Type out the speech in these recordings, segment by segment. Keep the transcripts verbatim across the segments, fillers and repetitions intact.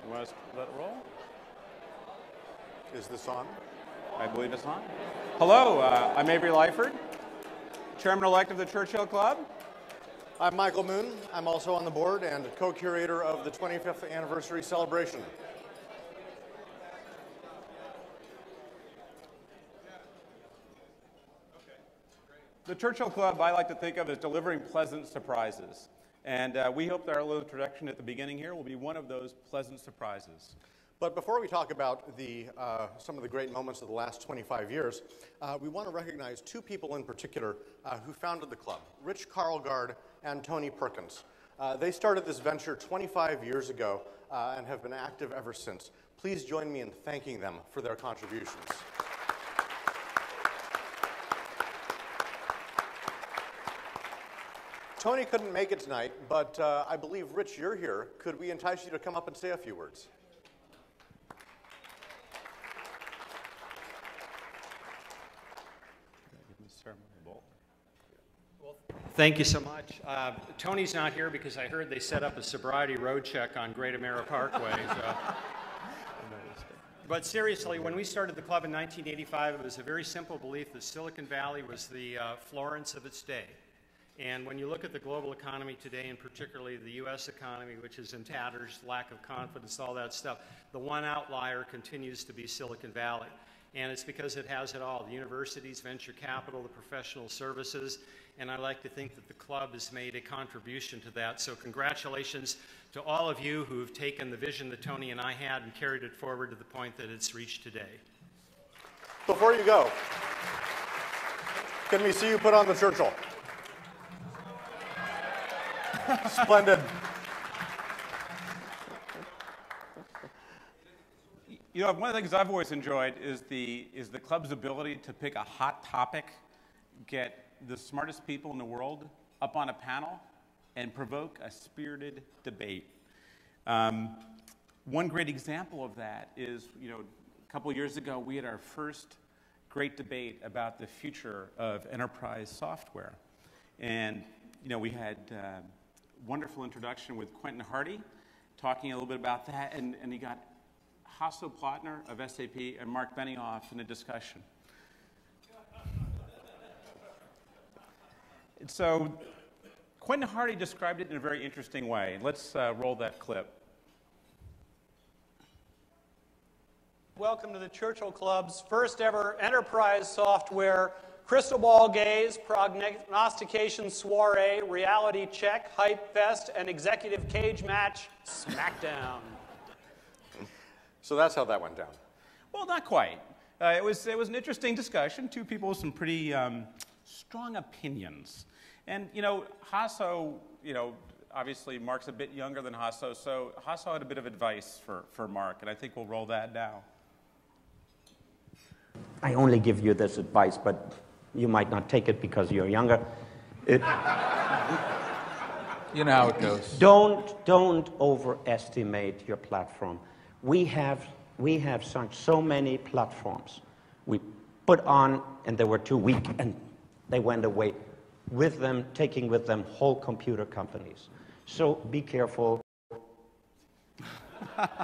You want us to let it roll? Is this on? I believe it's on. Hello, uh, I'm Avery Lyford, Chairman-elect of the Churchill Club. I'm Michael Moon. I'm also on the board and co-curator of the twenty-fifth anniversary celebration. The Churchill Club I like to think of as delivering pleasant surprises. And uh, we hope that our little introduction at the beginning here will be one of those pleasant surprises. But before we talk about the, uh, some of the great moments of the last twenty-five years, uh, we want to recognize two people in particular uh, who founded the club, Rich Carlgard and Tony Perkins. Uh, they started this venture twenty-five years ago uh, and have been active ever since. Please join me in thanking them for their contributions. Tony couldn't make it tonight, but uh, I believe, Rich, you're here. Could we entice you to come up and say a few words? Well, thank you so much. Uh, Tony's not here because I heard they set up a sobriety road check on Great Amera Parkway. So. But seriously, when we started the club in nineteen eighty-five, it was a very simple belief that Silicon Valley was the uh, Florence of its day. And when you look at the global economy today, and particularly the U S economy, which is in tatters, lack of confidence, all that stuff, the one outlier continues to be Silicon Valley. And it's because it has it all, the universities, venture capital, the professional services, and I like to think that the club has made a contribution to that. So congratulations to all of you who've taken the vision that Tony and I had and carried it forward to the point that it's reached today. Before you go, can we see you put on the Churchill? Splendid. You know, one of the things I've always enjoyed is the, is the club's ability to pick a hot topic, get the smartest people in the world up on a panel, and provoke a spirited debate. Um, one great example of that is, you know, a couple of years ago, we had our first great debate about the future of enterprise software. And, you know, we had uh, wonderful introduction with Quentin Hardy, talking a little bit about that, and, and he got Hasso Plattner of S A P and Mark Benioff in a discussion. And so Quentin Hardy described it in a very interesting way. Let's uh, roll that clip. Welcome to the Churchill Club's first ever enterprise software crystal ball gaze, prognostication soiree, reality check, hype fest, and executive cage match smackdown. So that's how that went down. Well, not quite. Uh, it was it was an interesting discussion. Two people with some pretty um, strong opinions, and you know, Hasso, you know, obviously Mark's a bit younger than Hasso, so Hasso had a bit of advice for for Mark, and I think we'll roll that now. I only give you this advice, but you might not take it because you're younger. It, you know how it goes. Don't don't overestimate your platform. We have we have such so many platforms. We put on, and they were too weak, and they went away. With them, taking with them whole computer companies. So be careful. There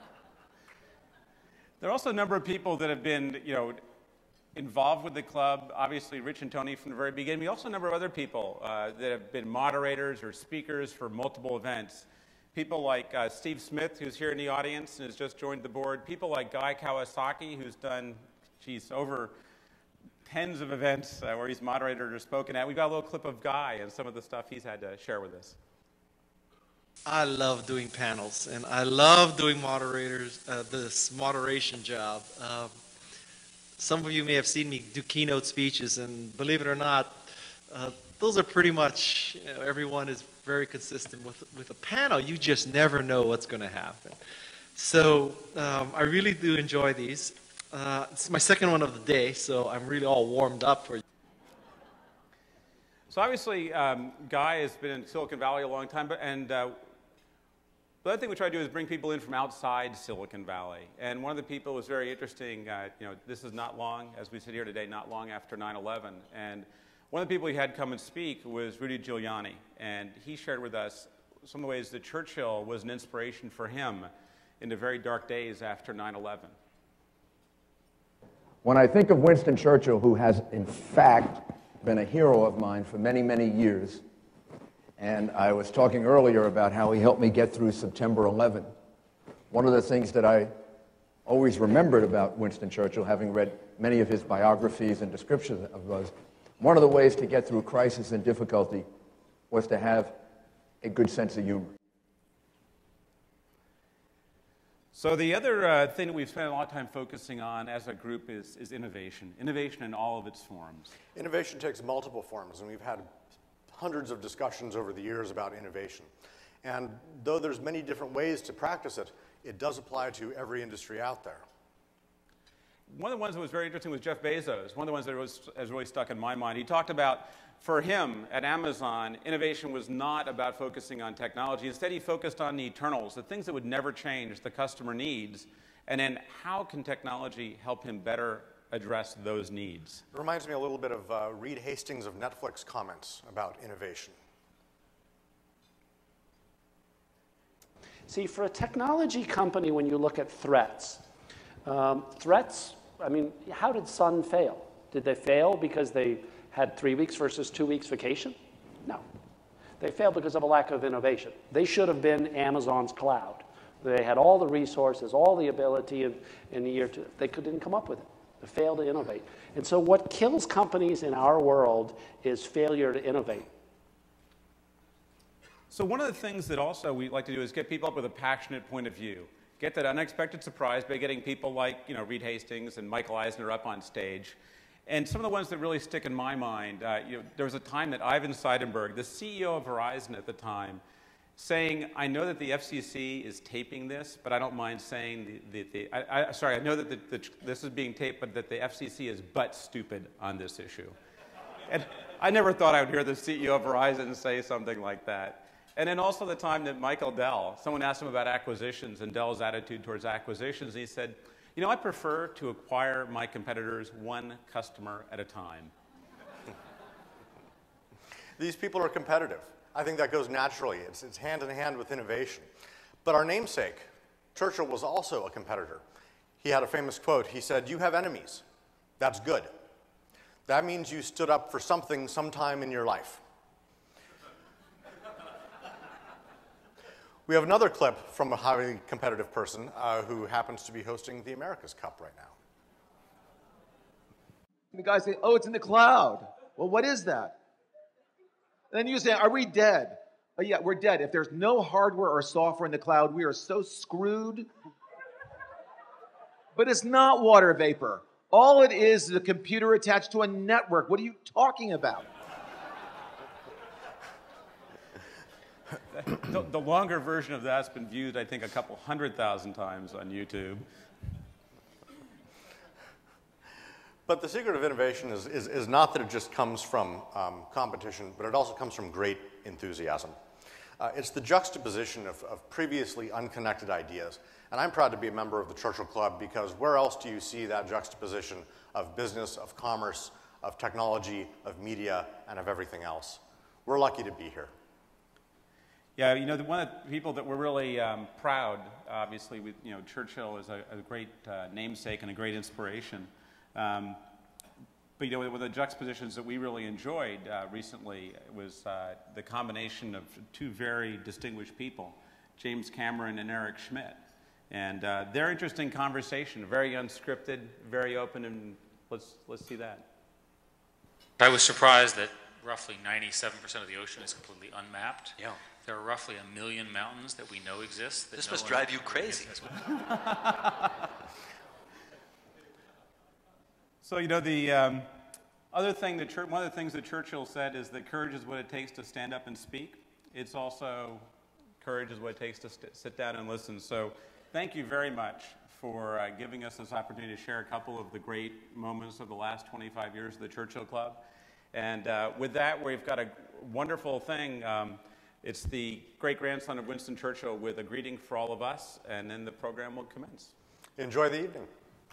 are also a number of people that have been, you know, involved with the club. Obviously, Rich and Tony from the very beginning. We also a number of other people uh, that have been moderators or speakers for multiple events. People like uh, Steve Smith, who's here in the audience and has just joined the board. People like Guy Kawasaki, who's done, geez, over tens of events uh, where he's moderated or spoken at. We've got a little clip of Guy and some of the stuff he's had to share with us. I love doing panels, and I love doing moderators, uh, this moderation job. Um, some of you may have seen me do keynote speeches, and believe it or not, uh, those are pretty much, you know, everyone is very consistent. With, with a panel, you just never know what's going to happen. So um, I really do enjoy these. Uh, it's my second one of the day, so I'm really all warmed up for you. So obviously, um, Guy has been in Silicon Valley a long time, but, and uh, the other thing we try to do is bring people in from outside Silicon Valley. And one of the people was very interesting. Uh, you know, this is not long, as we sit here today, not long after nine eleven. And one of the people he had come and speak was Rudy Giuliani. And he shared with us some of the ways that Churchill was an inspiration for him into very dark days after nine eleven. When I think of Winston Churchill, who has in fact been a hero of mine for many, many years, and I was talking earlier about how he helped me get through September eleventh, one of the things that I always remembered about Winston Churchill, having read many of his biographies and descriptions of those, one of the ways to get through crisis and difficulty was to have a good sense of humor. So the other uh, thing that we've spent a lot of time focusing on as a group is, is innovation. Innovation in all of its forms. Innovation takes multiple forms, and we've had hundreds of discussions over the years about innovation. And though there's many different ways to practice it, it does apply to every industry out there. One of the ones that was very interesting was Jeff Bezos. One of the ones that was, has really stuck in my mind. He talked about, for him at Amazon, innovation was not about focusing on technology. Instead, he focused on the eternals, the things that would never change, the customer needs, and then how can technology help him better address those needs. It reminds me a little bit of uh, Reed Hastings of Netflix comments about innovation. See, for a technology company, when you look at threats, um, threats, I mean, how did Sun fail? Did they fail because they had three weeks versus two weeks vacation? No. They failed because of a lack of innovation. They should have been Amazon's cloud. They had all the resources, all the ability in, in the year to, they could, didn't come up with it. They failed to innovate. And so what kills companies in our world is failure to innovate. So one of the things that also we like to do is get people up with a passionate point of view. Get that unexpected surprise by getting people like, you know, Reed Hastings and Michael Eisner up on stage. And some of the ones that really stick in my mind, uh, you know, there was a time that Ivan Seidenberg, the C E O of Verizon at the time, saying, I know that the F C C is taping this, but I don't mind saying the, the, the I, I, sorry, I know that the, the, this is being taped, but that the F C C is butt stupid on this issue. And I never thought I would hear the C E O of Verizon say something like that. And then also the time that Michael Dell, someone asked him about acquisitions and Dell's attitude towards acquisitions, and he said, you know, I prefer to acquire my competitors one customer at a time. These people are competitive. I think that goes naturally. It's, it's hand in hand with innovation. But our namesake, Churchill, was also a competitor. He had a famous quote. He said, you have enemies. That's good. That means you stood up for something sometime in your life. We have another clip from a highly competitive person uh, who happens to be hosting the America's Cup right now. The guy say, oh, it's in the cloud. Well, what is that? And then you say, are we dead? Oh, yeah, we're dead. If there's no hardware or software in the cloud, we are so screwed. But it's not water vapor. All it is is a computer attached to a network. What are you talking about? The, the longer version of that's been viewed, I think, a couple hundred thousand times on YouTube. But the secret of innovation is, is, is not that it just comes from um, competition, but it also comes from great enthusiasm. Uh, it's the juxtaposition of, of previously unconnected ideas. And I'm proud to be a member of the Churchill Club because where else do you see that juxtaposition of business, of commerce, of technology, of media, and of everything else? We're lucky to be here. Yeah, you know, the, one of the people that we're really um, proud, obviously, with, you know, Churchill is a, a great uh, namesake and a great inspiration. Um, but, you know, one of the juxtapositions that we really enjoyed uh, recently was uh, the combination of two very distinguished people, James Cameron and Eric Schmidt. And uh, their interesting conversation, very unscripted, very open, and let's, let's see that. I was surprised that roughly ninety-seven percent of the ocean is completely unmapped. Yeah. There are roughly a million mountains that we know exist. That this no must one drive you crazy. So, you know, the um, other thing that Chur one of the things that Churchill said is that courage is what it takes to stand up and speak. It's also courage is what it takes to st sit down and listen. So thank you very much for uh, giving us this opportunity to share a couple of the great moments of the last twenty-five years of the Churchill Club. And uh, with that, we've got a wonderful thing. Um, it's the great-grandson of Winston Churchill with a greeting for all of us, and then the program will commence. Enjoy the evening.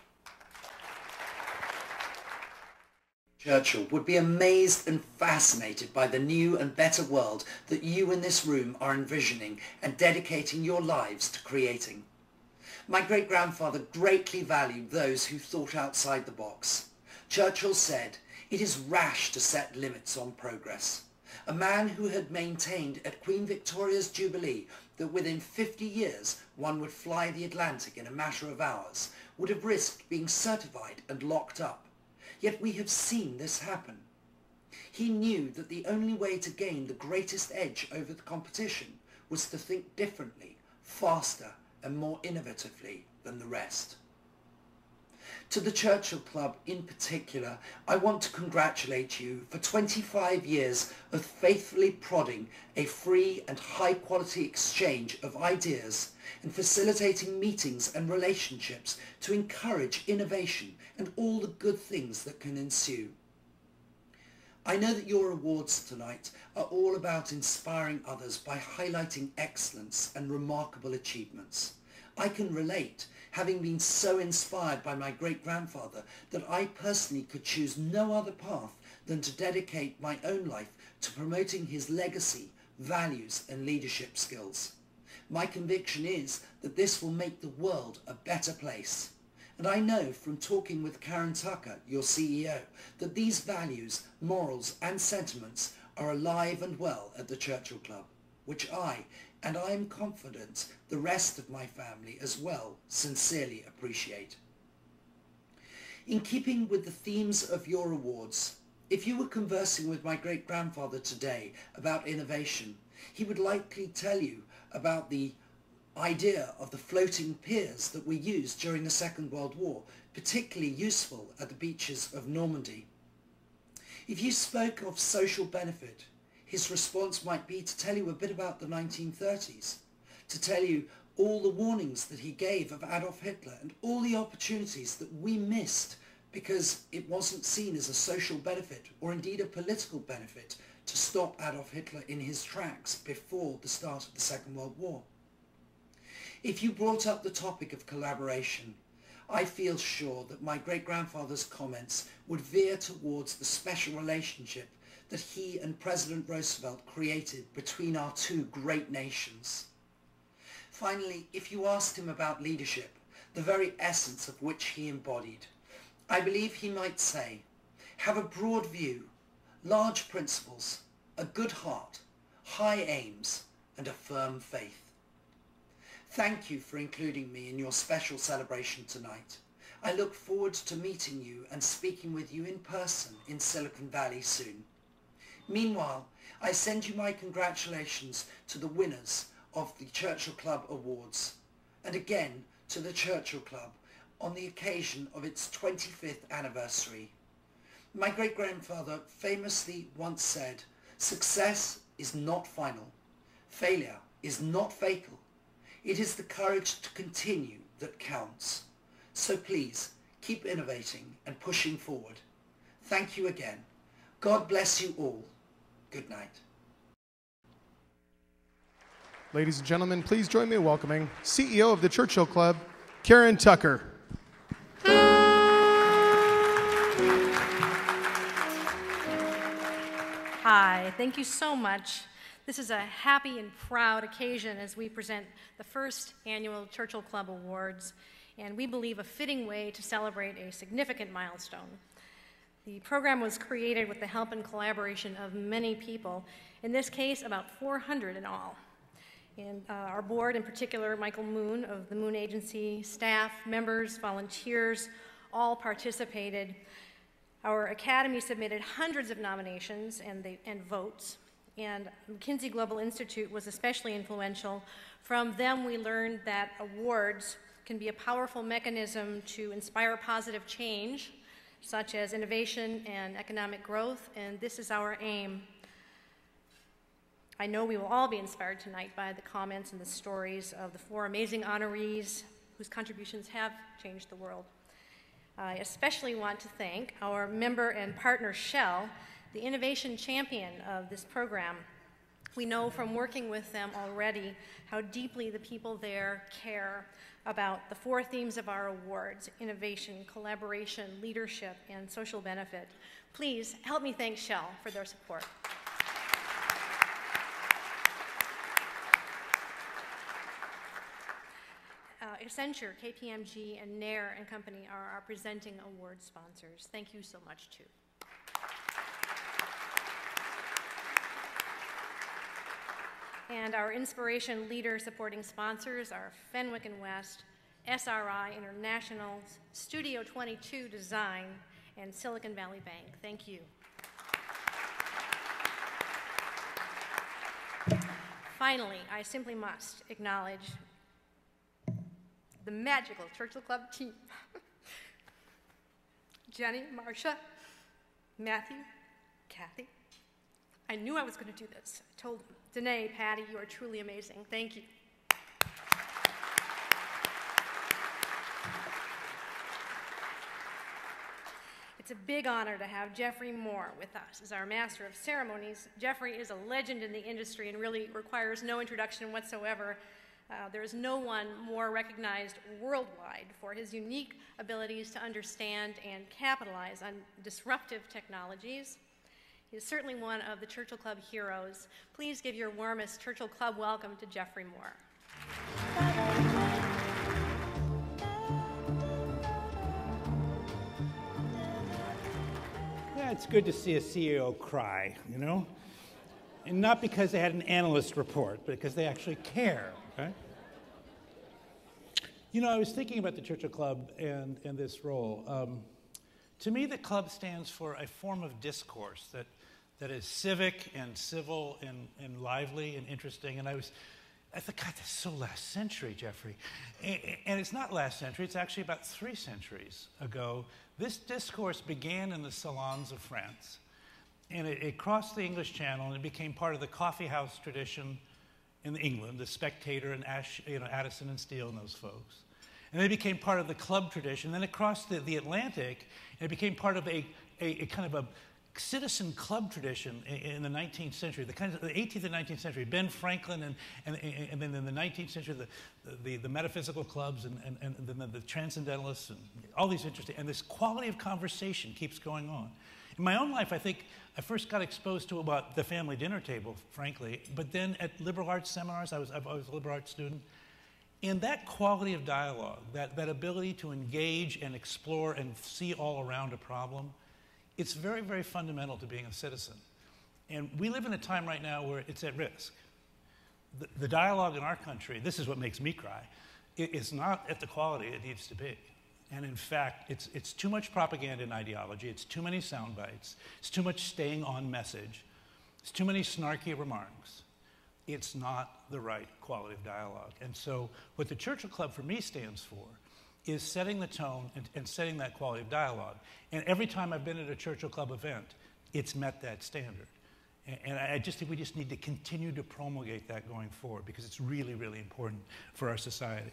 Churchill would be amazed and fascinated by the new and better world that you in this room are envisioning and dedicating your lives to creating. My great-grandfather greatly valued those who thought outside the box. Churchill said, "It is rash to set limits on progress." A man who had maintained at Queen Victoria's Jubilee that within fifty years one would fly the Atlantic in a matter of hours would have risked being certified and locked up. Yet we have seen this happen. He knew that the only way to gain the greatest edge over the competition was to think differently, faster, and more innovatively than the rest. To the Churchill Club in particular, I want to congratulate you for twenty-five years of faithfully prodding a free and high-quality exchange of ideas and facilitating meetings and relationships to encourage innovation and all the good things that can ensue. I know that your awards tonight are all about inspiring others by highlighting excellence and remarkable achievements. I can relate, having been so inspired by my great-grandfather that I personally could choose no other path than to dedicate my own life to promoting his legacy, values and leadership skills. My conviction is that this will make the world a better place. And I know from talking with Karen Tucker, your C E O, that these values, morals and sentiments are alive and well at the Churchill Club, which I, and I am confident the rest of my family as well, sincerely appreciate. In keeping with the themes of your awards, if you were conversing with my great-grandfather today about innovation, he would likely tell you about the idea of the floating piers that we used during the Second World War, particularly useful at the beaches of Normandy. If you spoke of social benefit, his response might be to tell you a bit about the nineteen thirties, to tell you all the warnings that he gave of Adolf Hitler and all the opportunities that we missed because it wasn't seen as a social benefit or indeed a political benefit to stop Adolf Hitler in his tracks before the start of the Second World War. If you brought up the topic of collaboration, I feel sure that my great-grandfather's comments would veer towards the special relationship that he and President Roosevelt created between our two great nations. Finally, if you asked him about leadership, the very essence of which he embodied, I believe he might say, have a broad view, large principles, a good heart, high aims, and a firm faith. Thank you for including me in your special celebration tonight. I look forward to meeting you and speaking with you in person in Silicon Valley soon. Meanwhile, I send you my congratulations to the winners of the Churchill Club Awards, and again to the Churchill Club on the occasion of its twenty-fifth anniversary. My great-grandfather famously once said, "Success is not final. Failure is not fatal. It is the courage to continue that counts." So please, keep innovating and pushing forward. Thank you again. God bless you all. Good night. Ladies and gentlemen, please join me in welcoming C E O of the Churchill Club, Karen Tucker. Hi, thank you so much. This is a happy and proud occasion as we present the first annual Churchill Club Awards, and we believe a fitting way to celebrate a significant milestone. The program was created with the help and collaboration of many people, in this case about four hundred in all. And uh, our board, in particular, Michael Moon of the Moon Agency, staff, members, volunteers, all participated. Our academy submitted hundreds of nominations and, they, and votes, and McKinsey Global Institute was especially influential. From them, we learned that awards can be a powerful mechanism to inspire positive change, such as innovation and economic growth, and this is our aim. I know we will all be inspired tonight by the comments and the stories of the four amazing honorees whose contributions have changed the world. I especially want to thank our member and partner Shell, the innovation champion of this program. We know from working with them already how deeply the people there care about the four themes of our awards: innovation, collaboration, leadership, and social benefit. Please help me thank Shell for their support. Uh, Accenture, K P M G, and Nair and Company are our presenting award sponsors. Thank you so much, too. And our Inspiration Leader supporting sponsors are Fenwick and West, S R I International, Studio twenty-two Design, and Silicon Valley Bank. Thank you. Finally, I simply must acknowledge the magical Churchill Club team. Jenny, Marcia, Matthew, Kathy. I knew I was going to do this. I told them. Danae, Patty, you are truly amazing. Thank you. It's a big honor to have Geoffrey Moore with us as our Master of Ceremonies. Geoffrey is a legend in the industry and really requires no introduction whatsoever. Uh, there is no one more recognized worldwide for his unique abilities to understand and capitalize on disruptive technologies. He is certainly one of the Churchill Club heroes. Please give your warmest Churchill Club welcome to Geoffrey Moore. Yeah, it's good to see a C E O cry, you know? And not because they had an analyst report, but because they actually care, right? You know, I was thinking about the Churchill Club and, and this role. Um, to me, the club stands for a form of discourse that, that is civic and civil and, and lively and interesting. And I was, I thought, God, that's so last century, Geoffrey. And, and it's not last century, it's actually about three centuries ago. This discourse began in the salons of France. And it, it crossed the English Channel and it became part of the coffee house tradition in England, the Spectator and Ash, you know, Addison and Steele and those folks. And they became part of the club tradition. Then it crossed the, the Atlantic and it became part of a, a, a kind of a citizen club tradition in, in the nineteenth century, the kind of the eighteenth and nineteenth century. Ben Franklin and, and, and then in the nineteenth century, the, the, the metaphysical clubs and, and, and then the, the transcendentalists and all these interesting, and this quality of conversation keeps going on. In my own life, I think I first got exposed to about the family dinner table, frankly, but then at liberal arts seminars, I was, I was a liberal arts student, and that quality of dialogue, that, that ability to engage and explore and see all around a problem, it's very, very fundamental to being a citizen. And we live in a time right now where it's at risk. The, the dialogue in our country, this is what makes me cry, it is not at the quality it needs to be. And in fact, it's, it's too much propaganda and ideology, it's too many sound bites, it's too much staying on message, it's too many snarky remarks. It's not the right quality of dialogue. And so what the Churchill Club for me stands for is setting the tone and, and setting that quality of dialogue. And every time I've been at a Churchill Club event, it's met that standard. And, and I just think we just need to continue to promulgate that going forward because it's really, really important for our society.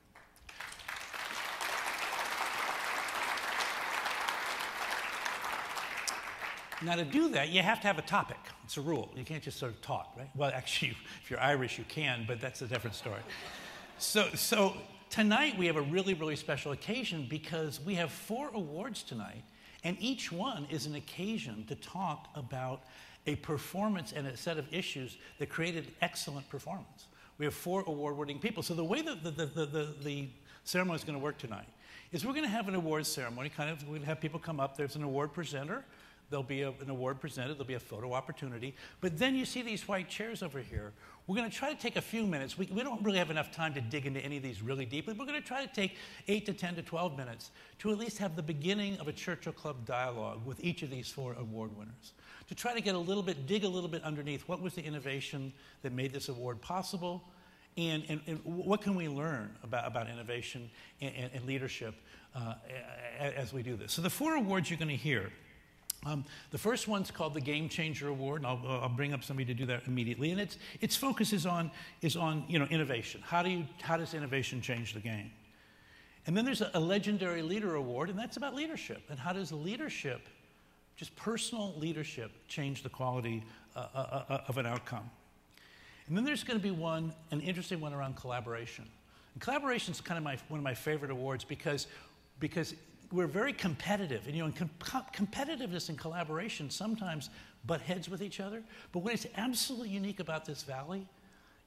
Now, to do that, you have to have a topic. It's a rule. You can't just sort of talk, right? Well, actually, if you're Irish, you can, but that's a different story. So, so tonight, we have a really, really special occasion because we have four awards tonight, and each one is an occasion to talk about a performance and a set of issues that created excellent performance. We have four award-winning people. So the way that the, the, the, the, the ceremony is going to work tonight is we're going to have an awards ceremony. Kind of, we'll have people come up. There's an award presenter. There'll be a, an award presented. There'll be a photo opportunity. But then you see these white chairs over here. We're going to try to take a few minutes. We, we don't really have enough time to dig into any of these really deeply. We're going to try to take eight to ten to twelve minutes to at least have the beginning of a Churchill Club dialogue with each of these four award winners. To try to get a little bit, dig a little bit underneath what was the innovation that made this award possible, and, and, and what can we learn about, about innovation and, and, and leadership uh, as we do this. So the four awards you're going to hear. Um, the first one's called the Game Changer Award, and I'll, I'll bring up somebody to do that immediately. And its its focus is on is on you know innovation. How do you how does innovation change the game? And then there's a, a Legendary Leader Award, and that's about leadership. And how does leadership, just personal leadership, change the quality uh, uh, of an outcome? And then there's going to be one, an interesting one around collaboration. And collaboration is kind of my one of my favorite awards because because. We're very competitive, and you know, and com competitiveness and collaboration sometimes butt heads with each other. But what is absolutely unique about this valley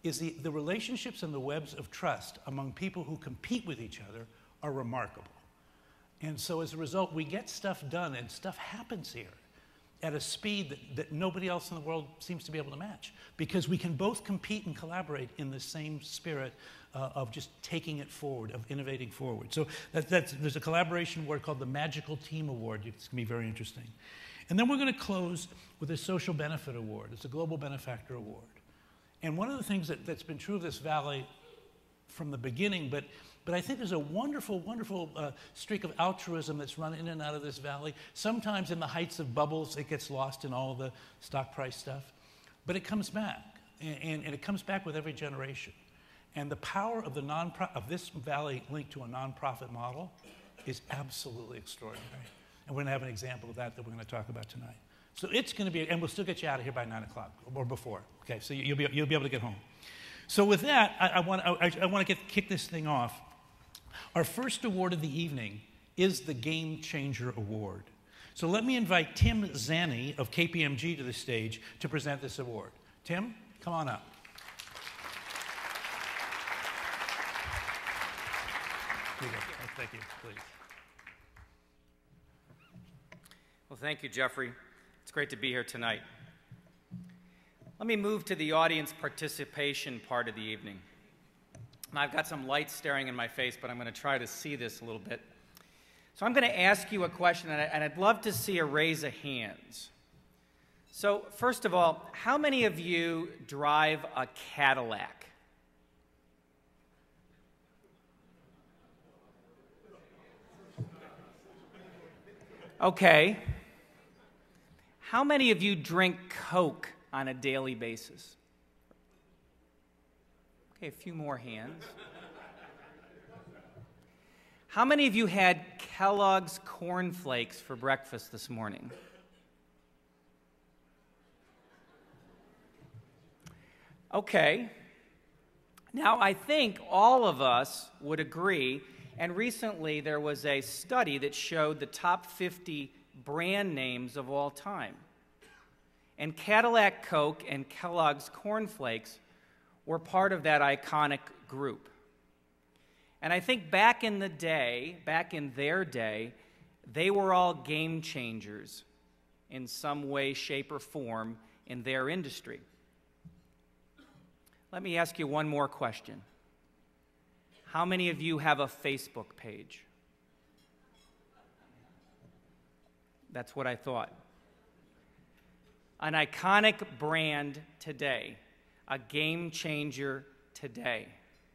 is the, the relationships and the webs of trust among people who compete with each other are remarkable. And so as a result, we get stuff done and stuff happens here at a speed that, that nobody else in the world seems to be able to match, because we can both compete and collaborate in the same spirit uh, of just taking it forward, of innovating forward. So that, that's, there's a collaboration award called the Magical Team Award. It's going to be very interesting. And then we're going to close with a Social Benefit Award. It's a Global Benefactor Award. And one of the things that, that's been true of this valley from the beginning, but But I think there's a wonderful, wonderful uh, streak of altruism that's run in and out of this valley. Sometimes in the heights of bubbles, it gets lost in all the stock price stuff. But it comes back, and, and, and it comes back with every generation. And the power of, the non of this valley linked to a nonprofit model is absolutely extraordinary. And we're going to have an example of that that we're going to talk about tonight. So it's going to be, and we'll still get you out of here by nine o'clock or before. Okay, so you'll be, you'll be able to get home. So with that, I, I want, I, I want to get, kick this thing off. Our first award of the evening is the Game Changer Award. So let me invite Tim Zanni of K P M G to the stage to present this award. Tim, come on up. Here you go. Thank you, please. Well, thank you, Geoffrey. It's great to be here tonight. Let me move to the audience participation part of the evening. And I've got some light staring in my face, but I'm going to try to see this a little bit. So I'm going to ask you a question, and, I, and I'd love to see a raise of hands. So first of all, how many of you drive a Cadillac? Okay. How many of you drink Coke on a daily basis? Okay, a few more hands. How many of you had Kellogg's Corn Flakes for breakfast this morning? Okay. Now, I think all of us would agree, and recently there was a study that showed the top fifty brand names of all time. And Cadillac Coke and Kellogg's Corn Flakes were part of that iconic group. And I think back in the day, back in their day, they were all game changers in some way, shape, or form in their industry. Let me ask you one more question. How many of you have a Facebook page? That's what I thought. An iconic brand today. A game changer today.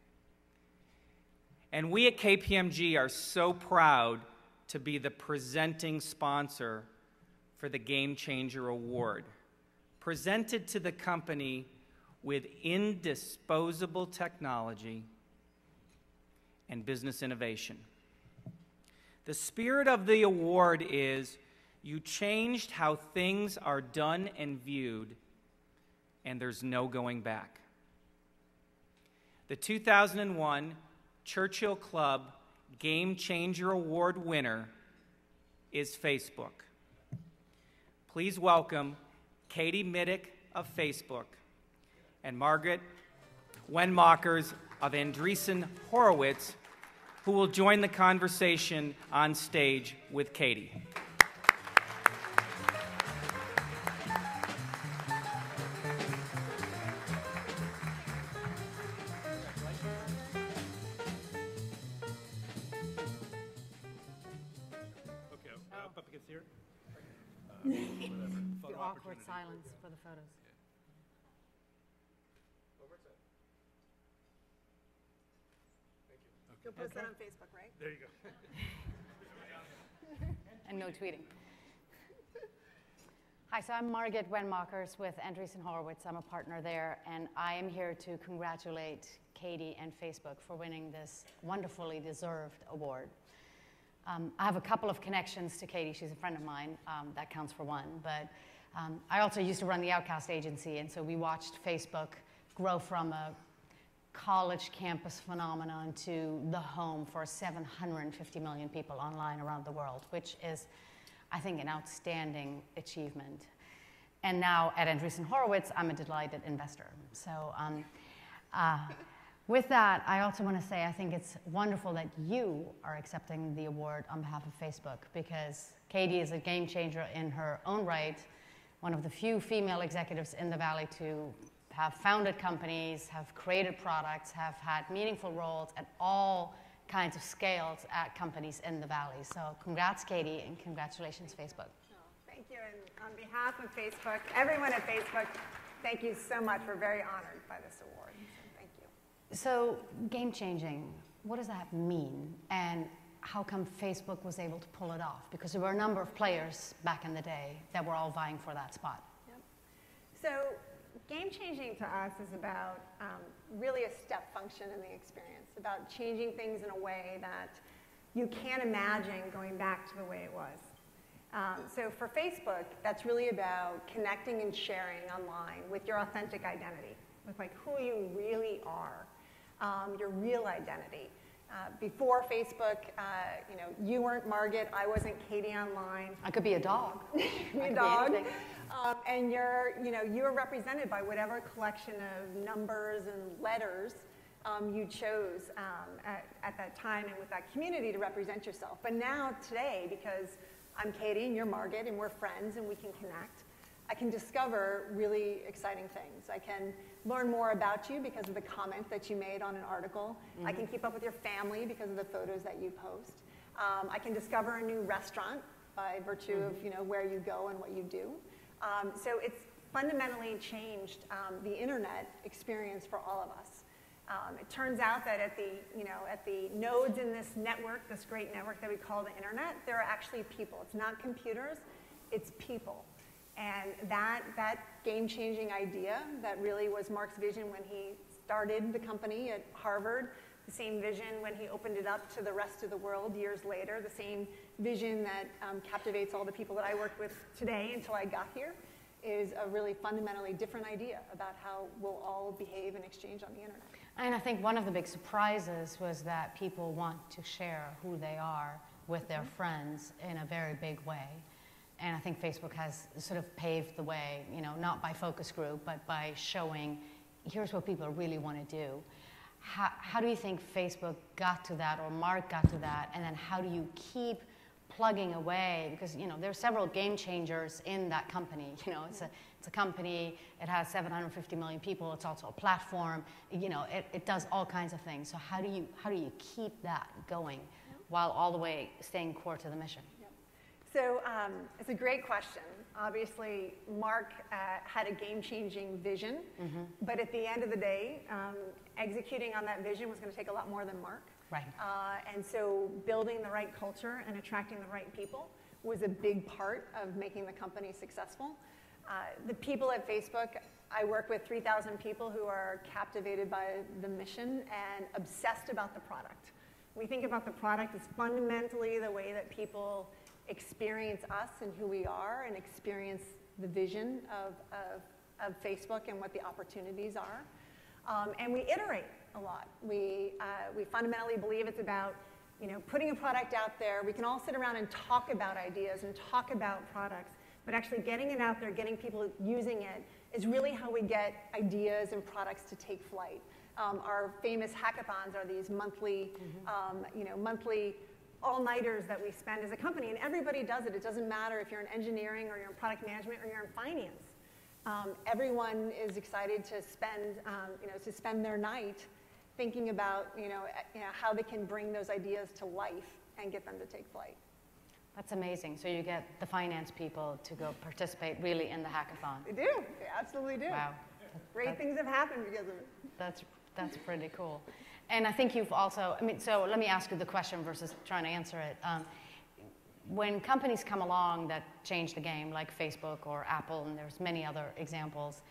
And we at K P M G are so proud to be the presenting sponsor for the Game Changer Award, presented to the company with indispensable technology and business innovation. The spirit of the award is you changed how things are done and viewed, and there's no going back. The two thousand one Churchill Club Game Changer Award winner is Facebook. Please welcome Katie Middick of Facebook and Margaret Wenmakers of Andreessen Horowitz, who will join the conversation on stage with Katie. The awkward silence for the photos. You'll post that on Facebook, right? There you go. And no tweeting. Hi, so I'm Margaret Wenmakers with Andreessen Horowitz. I'm a partner there, and I am here to congratulate Katie and Facebook for winning this wonderfully deserved award. Um, I have a couple of connections to Katie. She's a friend of mine. Um, that counts for one. But um, I also used to run the Outcast agency, and so we watched Facebook grow from a college campus phenomenon to the home for seven hundred fifty million people online around the world, which is, I think, an outstanding achievement. And now at Andreessen Horowitz, I'm a delighted investor. So um, Uh, with that, I also want to say I think it's wonderful that you are accepting the award on behalf of Facebook, because Katie is a game changer in her own right, one of the few female executives in the Valley to have founded companies, have created products, have had meaningful roles at all kinds of scales at companies in the Valley. So congrats, Katie, and congratulations, Facebook. Thank you, and on behalf of Facebook, everyone at Facebook, thank you so much. We're very honored by this award, so thank you. So game-changing, what does that mean? And how come Facebook was able to pull it off? Because there were a number of players back in the day that were all vying for that spot. Yep. So game-changing to us is about um, really a step function in the experience, about changing things in a way that you can't imagine going back to the way it was. Um, so for Facebook, that's really about connecting and sharing online with your authentic identity, with like who you really are, um, your real identity. Uh, before Facebook, uh, you know, you weren't Margaret, I wasn't Katie online. I could be a dog. You could be a dog. Um, and you're, you know, you are represented by whatever collection of numbers and letters um, you chose um, at, at that time and with that community to represent yourself. But now, today, because I'm Katie and you're Margaret and we're friends and we can connect, I can discover really exciting things. I can learn more about you because of the comment that you made on an article. Mm-hmm. I can keep up with your family because of the photos that you post. Um, I can discover a new restaurant by virtue mm-hmm. of you know, where you go and what you do. Um, so it's fundamentally changed um, the internet experience for all of us. Um, it turns out that at the, you know, at the nodes in this network, this great network that we call the internet, there are actually people. It's not computers, it's people. And that, that game-changing idea that really was Mark's vision when he started the company at Harvard, the same vision when he opened it up to the rest of the world years later, the same vision that um, captivates all the people that I work with today until I got here, is a really fundamentally different idea about how we'll all behave and exchange on the internet. And I think one of the big surprises was that people want to share who they are with their friends in a very big way. And I think Facebook has sort of paved the way, you know, not by focus group, but by showing, here's what people really want to do. How, how do you think Facebook got to that, or Mark got to that, and then how do you keep plugging away? Because, you know, there are several game changers in that company. You know, it's a, it's a company, it has seven hundred fifty million people, it's also a platform, you know, it, it does all kinds of things. So how do you, how do you keep that going while all the way staying core to the mission? So um, it's a great question. Obviously, Mark uh, had a game-changing vision, mm-hmm. but at the end of the day, um, executing on that vision was going to take a lot more than Mark. Right. Uh, and so building the right culture and attracting the right people was a big part of making the company successful. Uh, the people at Facebook, I work with three thousand people who are captivated by the mission and obsessed about the product. We think about the product as fundamentally the way that people experience us and who we are, and experience the vision of, of, of Facebook and what the opportunities are. Um, and we iterate a lot. We, uh, we fundamentally believe it's about, you know, putting a product out there. We can all sit around and talk about ideas and talk about products, but actually getting it out there, getting people using it, is really how we get ideas and products to take flight. Um, our famous hackathons are these monthly, mm-hmm. um, you know, monthly all-nighters that we spend as a company, and everybody does it. It doesn't matter if you're in engineering or you're in product management or you're in finance. Um, everyone is excited to spend, um, you know, to spend their night thinking about, you know, you know, how they can bring those ideas to life and get them to take flight. That's amazing. So you get the finance people to go participate really in the hackathon. They do. They absolutely do. Wow. Great that, things have happened because of it. That's that's pretty cool. And I think you've also, I mean, so let me ask you the question versus trying to answer it. Um, when companies come along that change the game, like Facebook or Apple, and there's many other examples,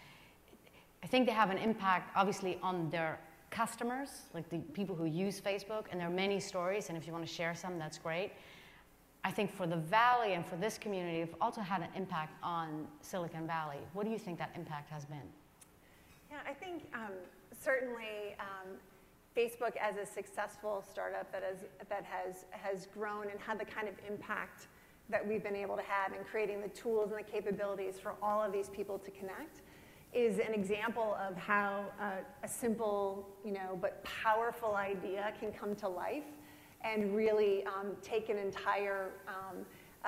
I think they have an impact, obviously, on their customers, like the people who use Facebook, and there are many stories, and if you want to share some, that's great. I think for the Valley and for this community, it's also had an impact on Silicon Valley. What do you think that impact has been? Yeah, I think um, certainly um, Facebook as a successful startup that has, that has, has grown and had the kind of impact that we've been able to have in creating the tools and the capabilities for all of these people to connect is an example of how uh, a simple, you know, but powerful idea can come to life and really um, take an entire um, uh,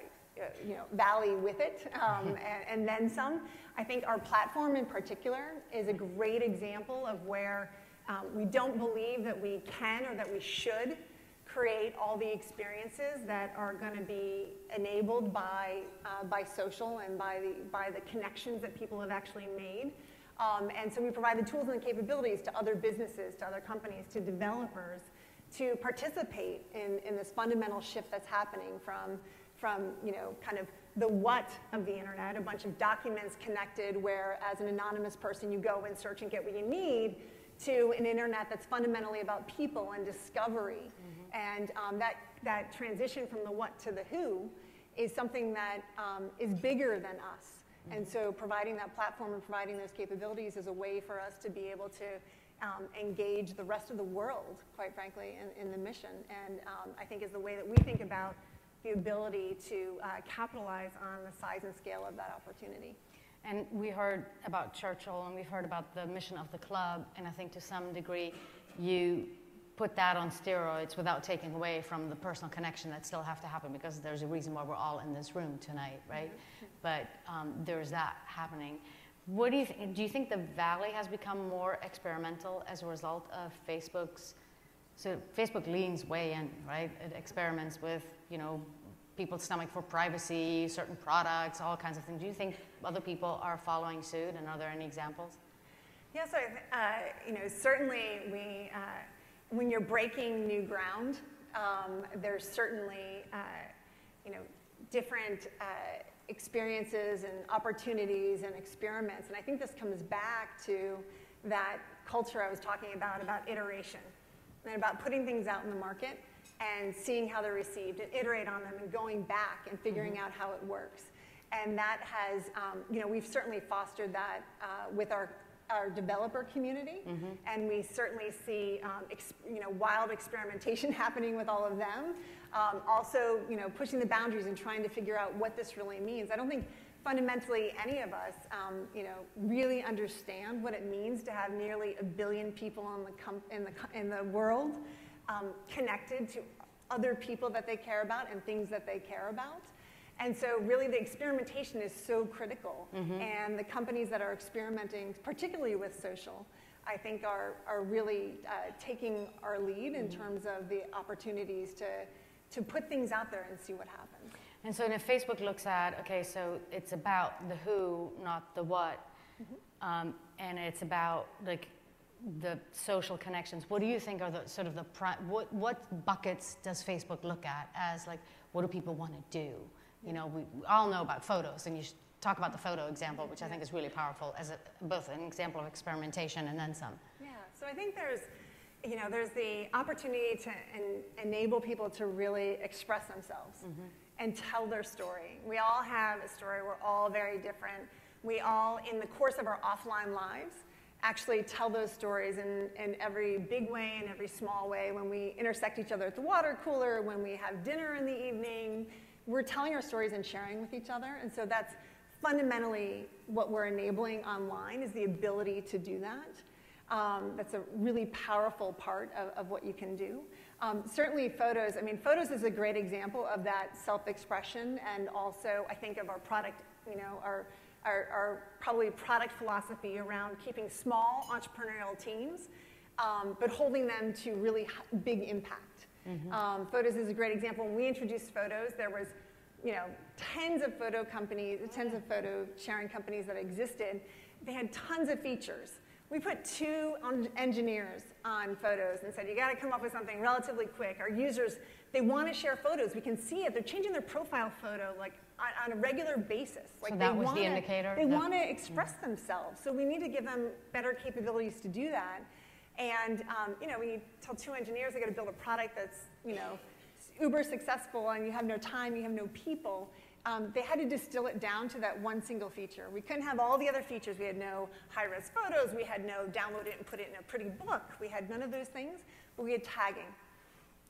you know, valley with it, um, and, and then some. I think our platform in particular is a great example of where um, we don't believe that we can or that we should create all the experiences that are going to be enabled by, uh, by social and by the, by the connections that people have actually made. Um, and so we provide the tools and the capabilities to other businesses, to other companies, to developers to participate in, in this fundamental shift that's happening from, from, you know, kind of the what of the internet, a bunch of documents connected where as an anonymous person you go and search and get what you need, to an internet that's fundamentally about people and discovery. Mm-hmm. And um, that, that transition from the what to the who is something that um, is bigger than us. Mm-hmm. And so providing that platform and providing those capabilities is a way for us to be able to um, engage the rest of the world, quite frankly, in, in the mission. And um, I think is the way that we think about the ability to uh, capitalize on the size and scale of that opportunity. And we heard about Churchill, and we've heard about the mission of the club, and I think to some degree you put that on steroids without taking away from the personal connection that still have to happen, because there's a reason why we're all in this room tonight, right? Mm-hmm. But um, there's that happening. What do you think? Do you think the Valley has become more experimental as a result of Facebook's? So Facebook leans way in, right? It experiments with, you know, people's stomach for privacy, certain products, all kinds of things. Do you think other people are following suit, and are there any examples? Yes, yeah, so, uh, you know, certainly we, uh, when you're breaking new ground, um, there's certainly, uh, you know, different uh, experiences and opportunities and experiments. And I think this comes back to that culture I was talking about, about iteration, and about putting things out in the market and seeing how they're received, and iterate on them, and going back and figuring mm-hmm. out how it works. And that has, um, you know, we've certainly fostered that uh, with our, our developer community, mm-hmm. and we certainly see, um, ex you know, wild experimentation happening with all of them. Um, also, you know, pushing the boundaries and trying to figure out what this really means. I don't think fundamentally any of us, um, you know, really understand what it means to have nearly a billion people in the, com in the, in the world um, connected to other people that they care about and things that they care about. And so really the experimentation is so critical. Mm-hmm. And the companies that are experimenting, particularly with social, I think are, are really uh, taking our lead in mm-hmm. terms of the opportunities to, to put things out there and see what happens. And so if Facebook looks at, okay, so it's about the who, not the what, mm-hmm. um, and it's about like the social connections, what do you think are the sort of the, pri what, what buckets does Facebook look at as like, what do people want to do? You know, we all know about photos, and you should talk about the photo example, which I think is really powerful as a, both an example of experimentation and then some. Yeah, so I think there's, you know, there's the opportunity to en enable people to really express themselves mm-hmm. and tell their story. We all have a story. We're all very different. We all, in the course of our offline lives, actually tell those stories in, in every big way and every small way. When we intersect each other at the water cooler, when we have dinner in the evening, we're telling our stories and sharing with each other. And so that's fundamentally what we're enabling online, is the ability to do that. Um, that's a really powerful part of, of what you can do. Um, certainly photos, I mean, photos is a great example of that self-expression, and also I think of our product, you know, our, our, our probably product philosophy around keeping small entrepreneurial teams, um, but holding them to really big impact. Mm-hmm. um, photos is a great example. When we introduced photos, there was, you know, tens of photo companies, tens of photo sharing companies that existed. They had tons of features. We put two engineers on photos and said, you got to come up with something relatively quick. Our users, they want to share photos. We can see it. They're changing their profile photo like on, on a regular basis. Like so that they was wanna, the indicator? They the, want to express mm-hmm. themselves. So we need to give them better capabilities to do that. And, um, you know, when you tell two engineers they got to build a product that's, you know, uber successful, and you have no time, you have no people, um, they had to distill it down to that one single feature. We couldn't have all the other features. We had no high-res photos. We had no download it and put it in a pretty book. We had none of those things, but we had tagging.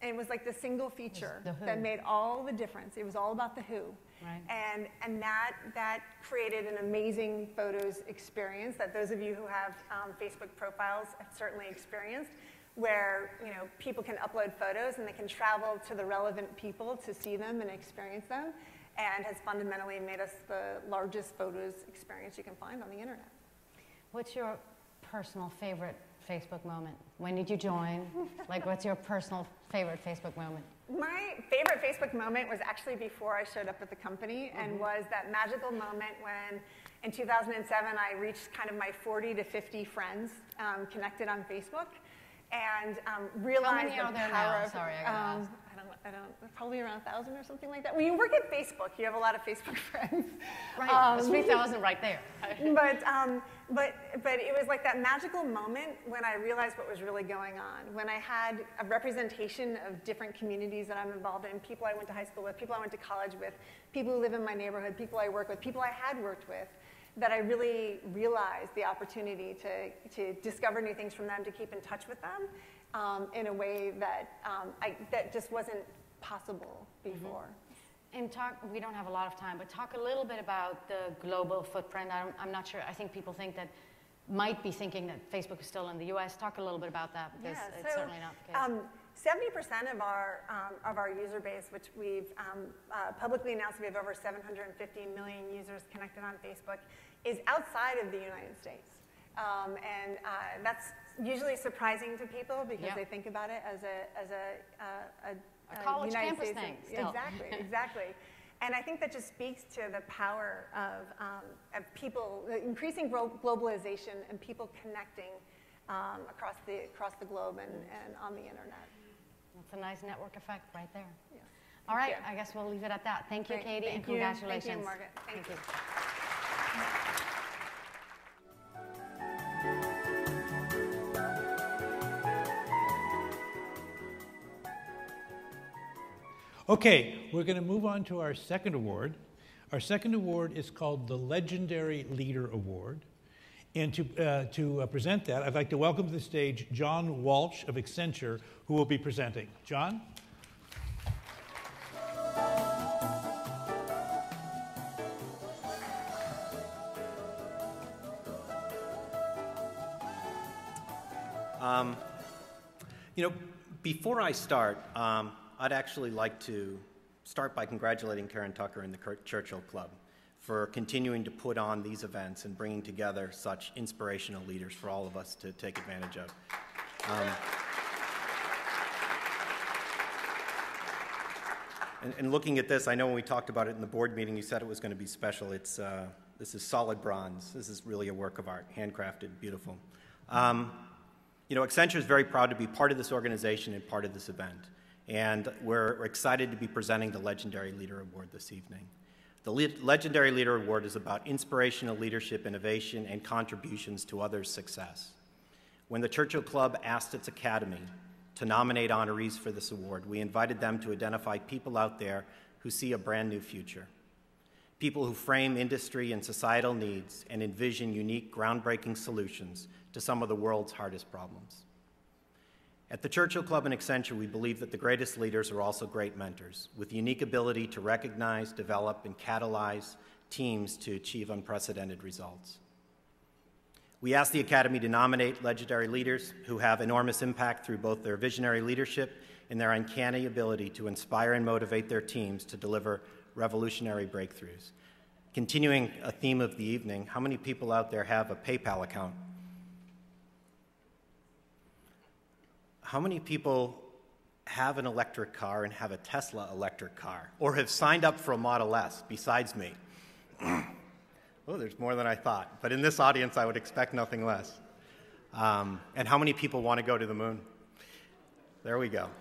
And it was like the single feature The Who. that made all the difference. It was all about the Who. Right. And, and that, that created an amazing photos experience that those of you who have um, Facebook profiles have certainly experienced, where you know, people can upload photos and they can travel to the relevant people to see them and experience them, and has fundamentally made us the largest photos experience you can find on the internet. What's your personal favorite Facebook moment? When did you join? Like, what's your personal favorite Facebook moment? My favorite Facebook moment was actually before I showed up at the company, and Mhm. was that magical moment when in two thousand seven I reached kind of my forty to fifty friends um, connected on Facebook, and um, realized How many the are there power now? of, Sorry, I gotta um, ask. I don't, I don't, probably around a thousand or something like that. When you work at Facebook, you have a lot of Facebook friends. Right, Um, that's three thousand right there. but, um, but, but it was like that magical moment when I realized what was really going on, when I had a representation of different communities that I'm involved in, people I went to high school with, people I went to college with, people who live in my neighborhood, people I work with, people I had worked with, that I really realized the opportunity to, to discover new things from them, to keep in touch with them um, in a way that, um, I, that just wasn't possible before. And talk, we don't have a lot of time, but talk a little bit about the global footprint. I'm, I'm not sure, I think people think that, might be thinking that Facebook is still in the U S. Talk a little bit about that, because Yeah, it's so, certainly not the case. Um, seventy percent of our, um, of our user base, which we've um, uh, publicly announced we have over seven hundred fifty million users connected on Facebook, is outside of the United States. Um, and uh, that's usually surprising to people because Yeah. they think about it as a, as a, uh, a, A college United campus States thing, and- still. Exactly, exactly. And I think that just speaks to the power of, um, of people, the increasing glo- globalization and people connecting um, across, the, across the globe and, and on the internet. That's a nice network effect right there. Yeah. All right, you. I guess we'll leave it at that. Thank you, Great. Katie, Thank and you. congratulations. Thank you, Margaret. Thank you. Okay, we're going to move on to our second award. Our second award is called the Legendary Leader Award. And to, uh, to uh, present that, I'd like to welcome to the stage John Walsh of Accenture, who will be presenting. John? Um, you know, before I start, um, I'd actually like to start by congratulating Karen Tucker and the Churchill Club for continuing to put on these events and bringing together such inspirational leaders for all of us to take advantage of. Um, and, and looking at this, I know when we talked about it in the board meeting, you said it was going to be special. It's, uh, this is solid bronze. This is really a work of art, handcrafted, beautiful. Um, you know, Accenture is very proud to be part of this organization and part of this event. And we're, we're excited to be presenting the Legendary Leader Award this evening. The Le- Legendary Leader Award is about inspirational leadership, innovation, and contributions to others' success. When the Churchill Club asked its Academy to nominate honorees for this award, we invited them to identify people out there who see a brand new future. People who frame industry and societal needs and envision unique, groundbreaking solutions to some of the world's hardest problems. At the Churchill Club and Accenture, we believe that the greatest leaders are also great mentors, with the unique ability to recognize, develop, and catalyze teams to achieve unprecedented results. We ask the Academy to nominate legendary leaders who have enormous impact through both their visionary leadership and their uncanny ability to inspire and motivate their teams to deliver revolutionary breakthroughs. Continuing a theme of the evening, how many people out there have a PayPal account? How many people have an electric car and have a Tesla electric car, or have signed up for a Model S besides me? Oh, there's more than I thought. But in this audience, I would expect nothing less. Um, and how many people want to go to the moon? There we go.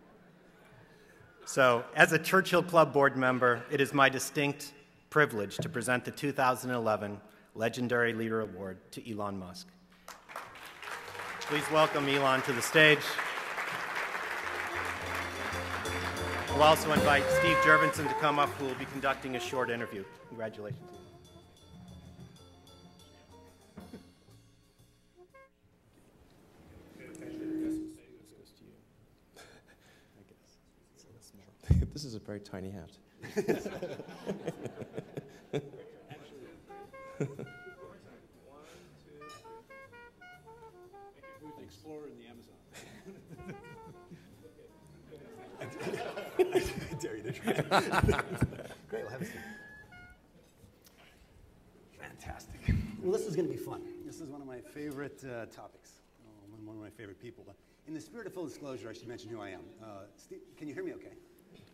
So, as a Churchill Club board member, it is my distinct privilege to present the two thousand eleven Legendary Leader Award to Elon Musk. Please welcome Elon to the stage. We'll also invite Steve Jurvenson to come up, who will be conducting a short interview. Congratulations. small. This is a very tiny hat. Explorer in the Amazon. I dare you to try. Great, we'll have a seat. Fantastic. Well, this is going to be fun. This is one of my favorite uh, topics. Oh, one of my favorite people. In the spirit of full disclosure, I should mention who I am. Uh, Steve, can you hear me okay?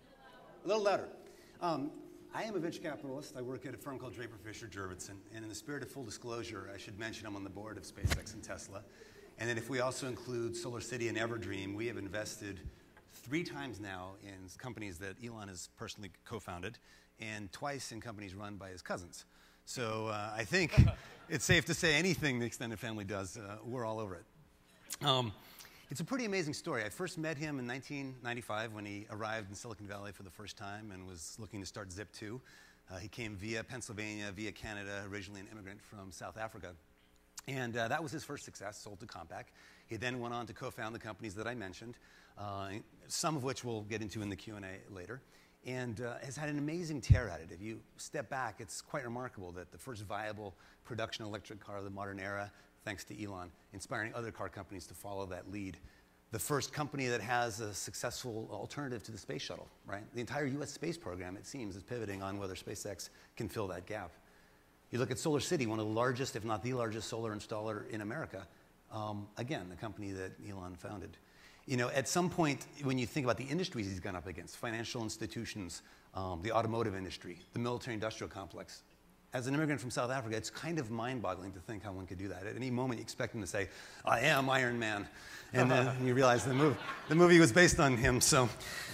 A little louder. Um, I am a venture capitalist. I work at a firm called Draper Fisher Jurvetson. And in the spirit of full disclosure, I should mention I'm on the board of SpaceX and Tesla. And then if we also include SolarCity and Everdream, we have invested three times now in companies that Elon has personally co-founded, and twice in companies run by his cousins. So uh, I think it's safe to say anything the extended family does, uh, we're all over it. Um, it's a pretty amazing story. I first met him in nineteen ninety-five when he arrived in Silicon Valley for the first time and was looking to start Zip two. Uh, he came via Pennsylvania, via Canada, originally an immigrant from South Africa. And uh, that was his first success, sold to Compaq. He then went on to co-found the companies that I mentioned, uh, some of which we'll get into in the Q and A later, and uh, has had an amazing tear at it. If you step back, it's quite remarkable that the first viable production electric car of the modern era, thanks to Elon, inspiring other car companies to follow that lead. The first company that has a successful alternative to the space shuttle, right? The entire U S space program, it seems, is pivoting on whether SpaceX can fill that gap. You look at SolarCity, one of the largest, if not the largest solar installer in America. Um, again, the company that Elon founded. You know, at some point, when you think about the industries he's gone up against, financial institutions, um, the automotive industry, the military-industrial complex, as an immigrant from South Africa, it's kind of mind-boggling to think how one could do that. At any moment, you expect him to say, I am Iron Man. And then you realize the movie, the movie was based on him, so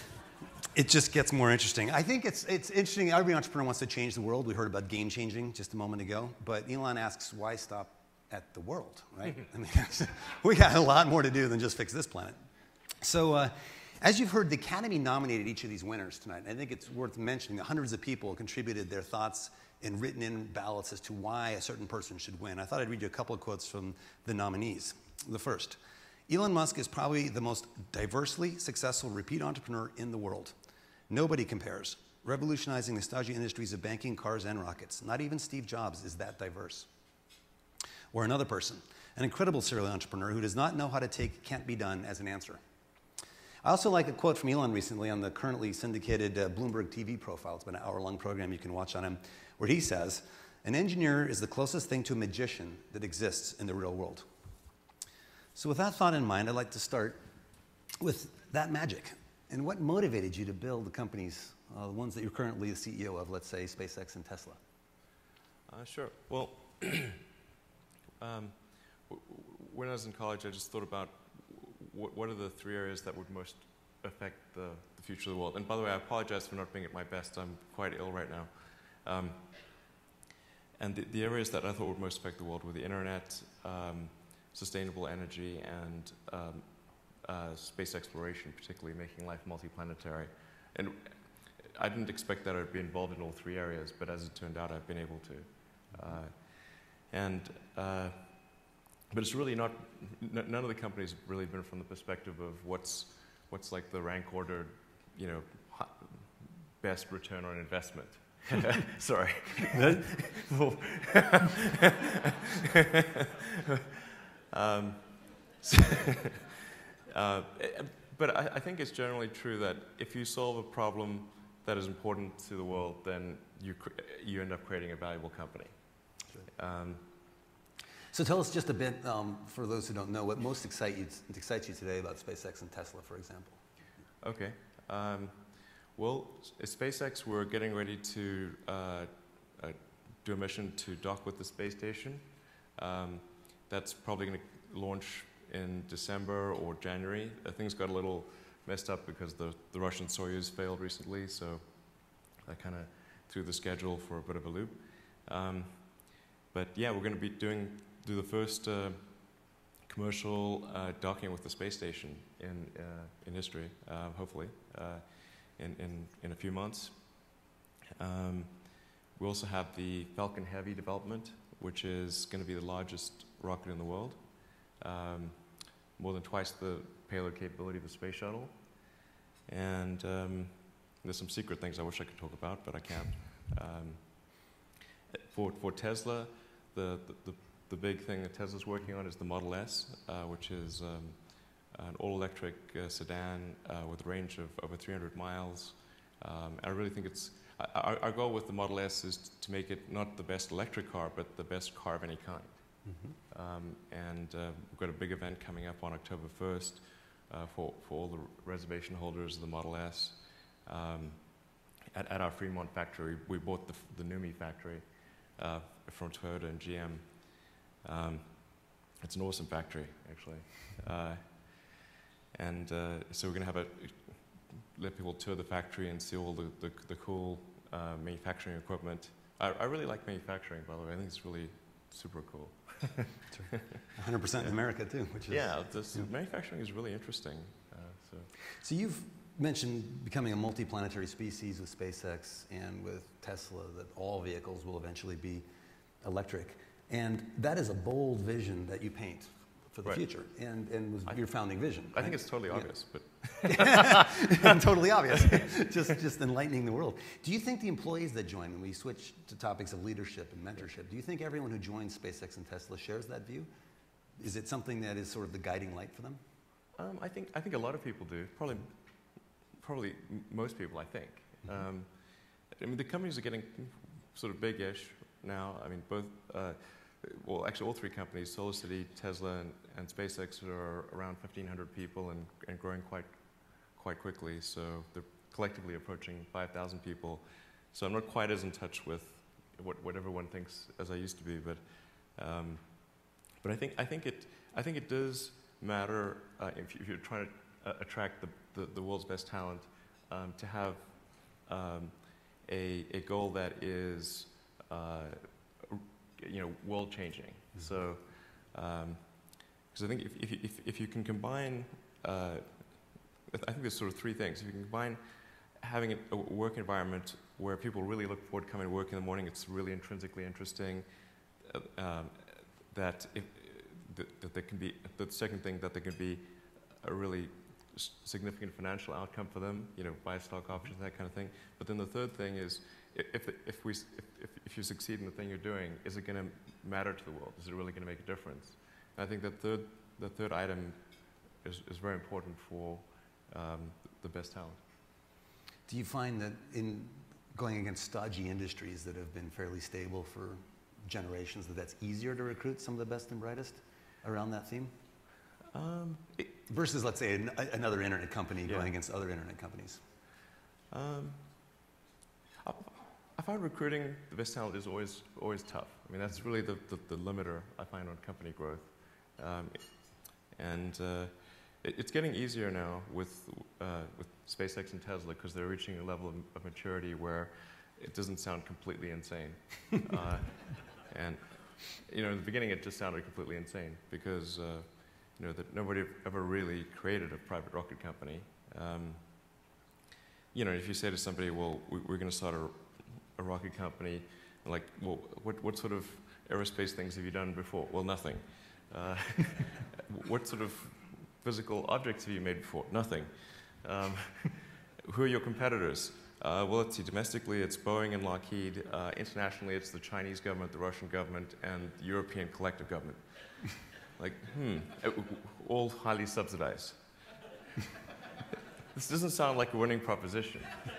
it just gets more interesting. I think it's, it's interesting. Every entrepreneur wants to change the world. We heard about game changing just a moment ago. But Elon asks, why stop at the world, right? I mean, we got a lot more to do than just fix this planet. So uh, as you've heard, the Academy nominated each of these winners tonight. I think it's worth mentioning that hundreds of people contributed their thoughts and written in ballots as to why a certain person should win. I thought I'd read you a couple of quotes from the nominees. The first, Elon Musk is probably the most diversely successful repeat entrepreneur in the world. Nobody compares, revolutionizing the stodgy industries of banking, cars, and rockets. Not even Steve Jobs is that diverse. Or another person, an incredible serial entrepreneur who does not know how to take can't be done as an answer. I also like a quote from Elon recently on the currently syndicated uh, Bloomberg T V profile. It's been an hour-long program you can watch on him, where he says, an engineer is the closest thing to a magician that exists in the real world. So with that thought in mind, I'd like to start with that magic. And what motivated you to build the companies, uh, the ones that you're currently the C E O of, let's say SpaceX and Tesla? Uh, sure. Well, um, w when I was in college, I just thought about w what are the three areas that would most affect the, the future of the world. And by the way, I apologize for not being at my best. I'm quite ill right now. Um, and the, the areas that I thought would most affect the world were the internet, um, sustainable energy, and um, Uh, space exploration, particularly making life multiplanetary. And I didn't expect that I'd be involved in all three areas, but as it turned out, I've been able to. Uh, and, uh, but it's really not, n none of the companies have really been from the perspective of what's, what's like the rank ordered, you know, best return on investment. Sorry. um, Uh, but I, I think it's generally true that if you solve a problem that is important to the world, then you, you end up creating a valuable company. Sure. Um, so tell us just a bit, um, for those who don't know, what most excite you, excites you today about SpaceX and Tesla, for example. Okay. Um, well, at SpaceX, we're getting ready to uh, uh, do a mission to dock with the space station. Um, that's probably going to launch in December or January. Uh, things got a little messed up because the, the Russian Soyuz failed recently, so I kind of threw the schedule for a bit of a loop. Um, but yeah, we're going to be doing do the first uh, commercial uh, docking with the space station in uh, in history, uh, hopefully, uh, in, in in a few months. Um, we also have the Falcon Heavy development, which is going to be the largest rocket in the world. Um, more than twice the payload capability of the space shuttle. And um, there's some secret things I wish I could talk about, but I can't. Um, for, for Tesla, the, the, the, the big thing that Tesla's working on is the Model S, uh, which is um, an all-electric uh, sedan uh, with a range of over three hundred miles. Um, and I really think it's, our, our goal with the Model S is to make it not the best electric car, but the best car of any kind. Mm-hmm. um, and uh, we've got a big event coming up on October first uh, for, for all the reservation holders of the Model S. Um, at, at our Fremont factory, we bought the, the Numi factory uh, from Toyota and G M. Um, it's an awesome factory, actually. Uh, and uh, so we're going to have a, let people tour the factory and see all the, the, the cool uh, manufacturing equipment. I, I really like manufacturing, by the way. I think it's really super cool. one hundred percent in America, too, which is... Yeah, this, yeah. manufacturing is really interesting. Uh, so. so you've mentioned becoming a multi-planetary species with SpaceX and with Tesla, that all vehicles will eventually be electric. And that is a bold vision that you paint for the right. future, and, and was I, your founding vision. I right? think it's totally yeah. obvious, but... totally obvious. just, just enlightening the world. Do you think the employees that join, when we switch to topics of leadership and mentorship, do you think everyone who joins SpaceX and Tesla shares that view? Is it something that is sort of the guiding light for them? Um, I think I think a lot of people do. Probably, probably m most people. I think. Mm-hmm. um, I mean, the companies are getting sort of big-ish now. I mean, both. Uh, well, actually, all three companies, SolarCity, Tesla, and, and SpaceX, are around fifteen hundred people and, and growing quite quite quickly. So they're collectively approaching five thousand people. So I'm not quite as in touch with what, what everyone thinks as I used to be, but um, but I think I think it I think it does matter uh, if, if you're trying to uh, attract the, the, the world's best talent um, to have um, a, a goal that is uh, you know world changing. Mm-hmm. So because um, I think if, if, if, if you can combine uh, I think there's sort of three things. If you can combine having a work environment where people really look forward to coming to work in the morning, it's really intrinsically interesting, uh, um, that, if, that, that there can be, the second thing, that there can be a really significant financial outcome for them, you know, buy stock options, that kind of thing. But then the third thing is, if, if, we, if, if you succeed in the thing you're doing, is it going to matter to the world? Is it really going to make a difference? And I think that third, the third item is, is very important for Um, the best talent. Do you find that in going against stodgy industries that have been fairly stable for generations, that that's easier to recruit some of the best and brightest around that theme? Um, it, Versus, let's say, an, another internet company yeah. going against other internet companies. Um, I, I find recruiting the best talent is always always tough. I mean, that's really the, the, the limiter I find on company growth. Um, and uh, It's getting easier now with, uh, with SpaceX and Tesla because they're reaching a level of, of maturity where it doesn't sound completely insane. uh, and, you know, in the beginning it just sounded completely insane because, uh, you know, that nobody ever really created a private rocket company. Um, you know, if you say to somebody, well, we, we're going to start a, a rocket company, like, well, what, what sort of aerospace things have you done before? Well, nothing. Uh, what sort of physical objects have you made before? Nothing. Um, who are your competitors? Uh, well, let's see. Domestically, it's Boeing and Lockheed. Uh, internationally, it's the Chinese government, the Russian government, and the European collective government. Like, hmm, all highly subsidized. This doesn't sound like a winning proposition.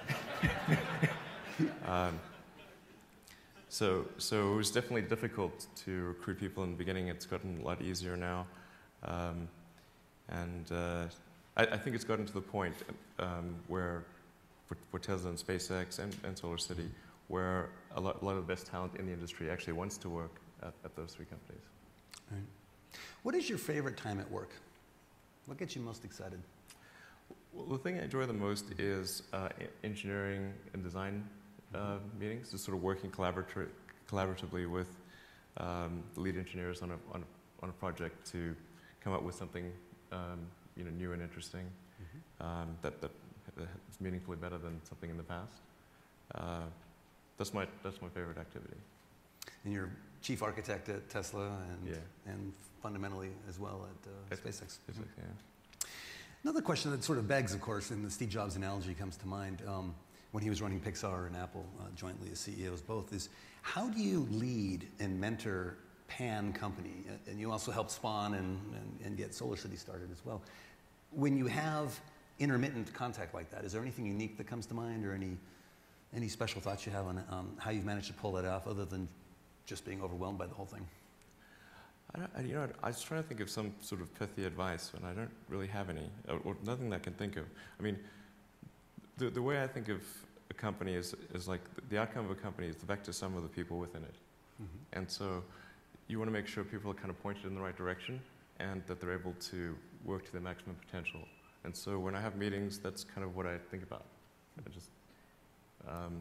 um, so, so it was definitely difficult to recruit people in the beginning. It's gotten a lot easier now. Um, And uh, I, I think it's gotten to the point um, where, for, for Tesla and SpaceX and, and SolarCity, where a lot, a lot of the best talent in the industry actually wants to work at, at those three companies. Right. What is your favorite time at work? What gets you most excited? Well, the thing I enjoy the most is uh, engineering and design uh, meetings, just sort of working collaborat collaboratively with um, the lead engineers on a, on, a, on a project to come up with something Um, you know, new and interesting, mm-hmm. um, that, that is meaningfully better than something in the past. Uh, that's my that's my favorite activity. And you're chief architect at Tesla, and yeah. and fundamentally as well at uh, at SpaceX. SpaceX, yeah. Another question that sort of begs, of course, and the Steve Jobs analogy comes to mind um, when he was running Pixar and Apple uh, jointly as C E Os both, is how do you lead and mentor pan company? And you also help spawn and, and, and get Solar City started as well. When you have intermittent contact like that, is there anything unique that comes to mind, or any, any special thoughts you have on um, how you've managed to pull that off, other than just being overwhelmed by the whole thing? I don't, I, you know, I was trying to think of some sort of pithy advice, and I don't really have any, or, or nothing that I can think of. I mean, the, the way I think of a company is, is like the, the outcome of a company is the vector sum of the people within it. Mm-hmm. And so you want to make sure people are kind of pointed in the right direction and that they're able to work to their maximum potential. And so when I have meetings, that's kind of what I think about. I just, um,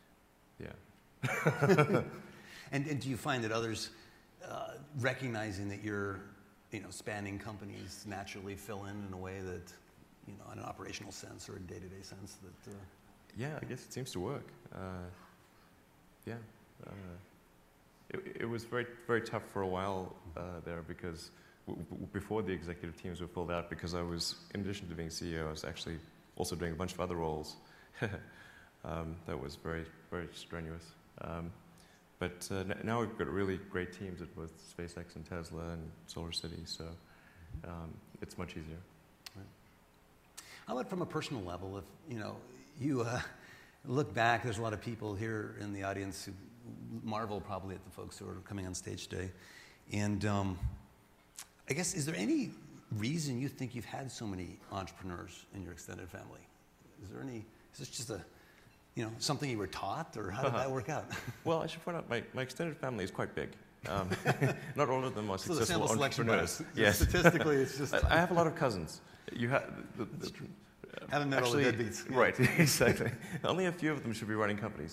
yeah. and, and do you find that others, uh, recognizing that you're, you know, spanning companies, naturally fill in in a way that, you know, in an operational sense or a day-to-day sense that? Uh... Yeah, I guess it seems to work. Uh, yeah, uh, it, it was very, very tough for a while uh, there because w w before the executive teams were filled out, because I was, in addition to being C E O, I was actually also doing a bunch of other roles. um, that was very, very strenuous. Um, But uh, n now we've got really great teams at both SpaceX and Tesla and Solar City, so um, it's much easier. Right. How about from a personal level? If you know, you uh, look back, there's a lot of people here in the audience who marvel probably at the folks who are coming on stage today. And um, I guess, is there any reason you think you've had so many entrepreneurs in your extended family? Is there any? Is this just a You know, something you were taught, or how did uh-huh. that work out? Well, I should point out my, my extended family is quite big. Um, not all of them are so successful the entrepreneurs. Yes. Statistically, it's just. I, I have a lot of cousins. You have. The, the, the, Haven't met actually, all the deadbeats. Right, exactly. Only a few of them should be running companies.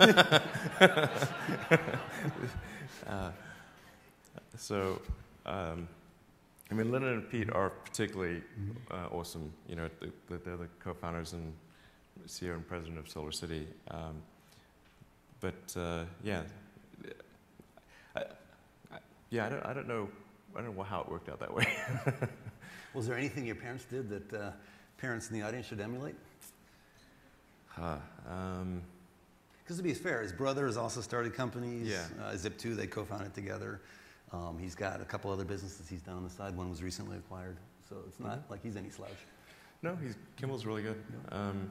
uh, so, um, I mean, Leonard and Pete are particularly uh, awesome. You know, the, the, they're the co-founders and C E O and president of Solar City. Um, but uh, yeah, I, I, yeah, I don't, I don't know, I don't know how it worked out that way. Was there anything your parents did that uh, parents in the audience should emulate? Huh, um, Because to be fair, his brother has also started companies. Yeah. Uh, Zip two, they co-founded together. Um, he's got a couple other businesses he's done on the side. One was recently acquired, so it's not mm-hmm. like he's any slouch. No, he's, Kimmel's really good. Um,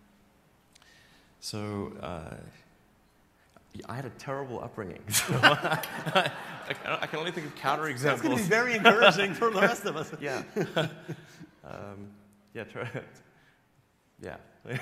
so uh, I had a terrible upbringing. So I, I, I can only think of counterexamples. That's going to be very encouraging for the rest of us. Yeah. um, yeah. Try, yeah.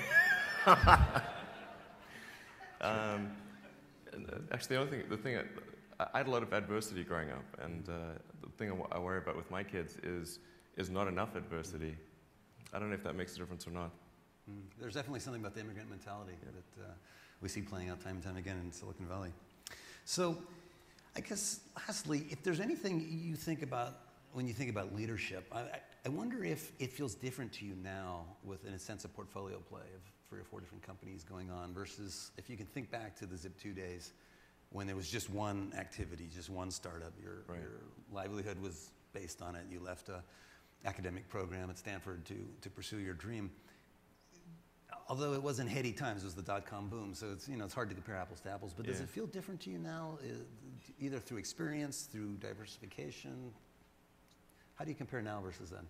um, actually, the only thing, the thing, I, I had a lot of adversity growing up, and uh, the thing I, I worry about with my kids is is not enough adversity. I don't know if that makes a difference or not. Mm. There's definitely something about the immigrant mentality yeah. that uh, we see playing out time and time again in Silicon Valley. So, I guess lastly, if there's anything you think about when you think about leadership, I, I wonder if it feels different to you now with, in a sense, a portfolio play of three or four different companies going on versus if you can think back to the Zip two days when there was just one activity, just one startup. Your, right. your livelihood was based on it. You left a academic program at Stanford to, to pursue your dream. Although it wasn't heady times, it was the dot-com boom, so it's, you know, it's hard to compare apples to apples, but yeah. does it feel different to you now, either through experience, through diversification? How do you compare now versus then?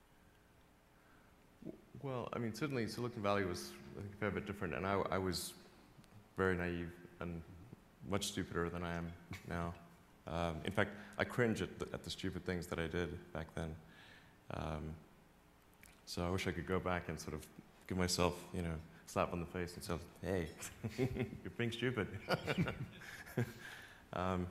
Well, I mean, certainly Silicon Valley was, I think, a fair bit different, and I, I was very naive and much stupider than I am now. Um, in fact, I cringe at the, at the stupid things that I did back then. Um, so I wish I could go back and sort of give myself, you know, a slap on the face and say, hey, you're being stupid. um,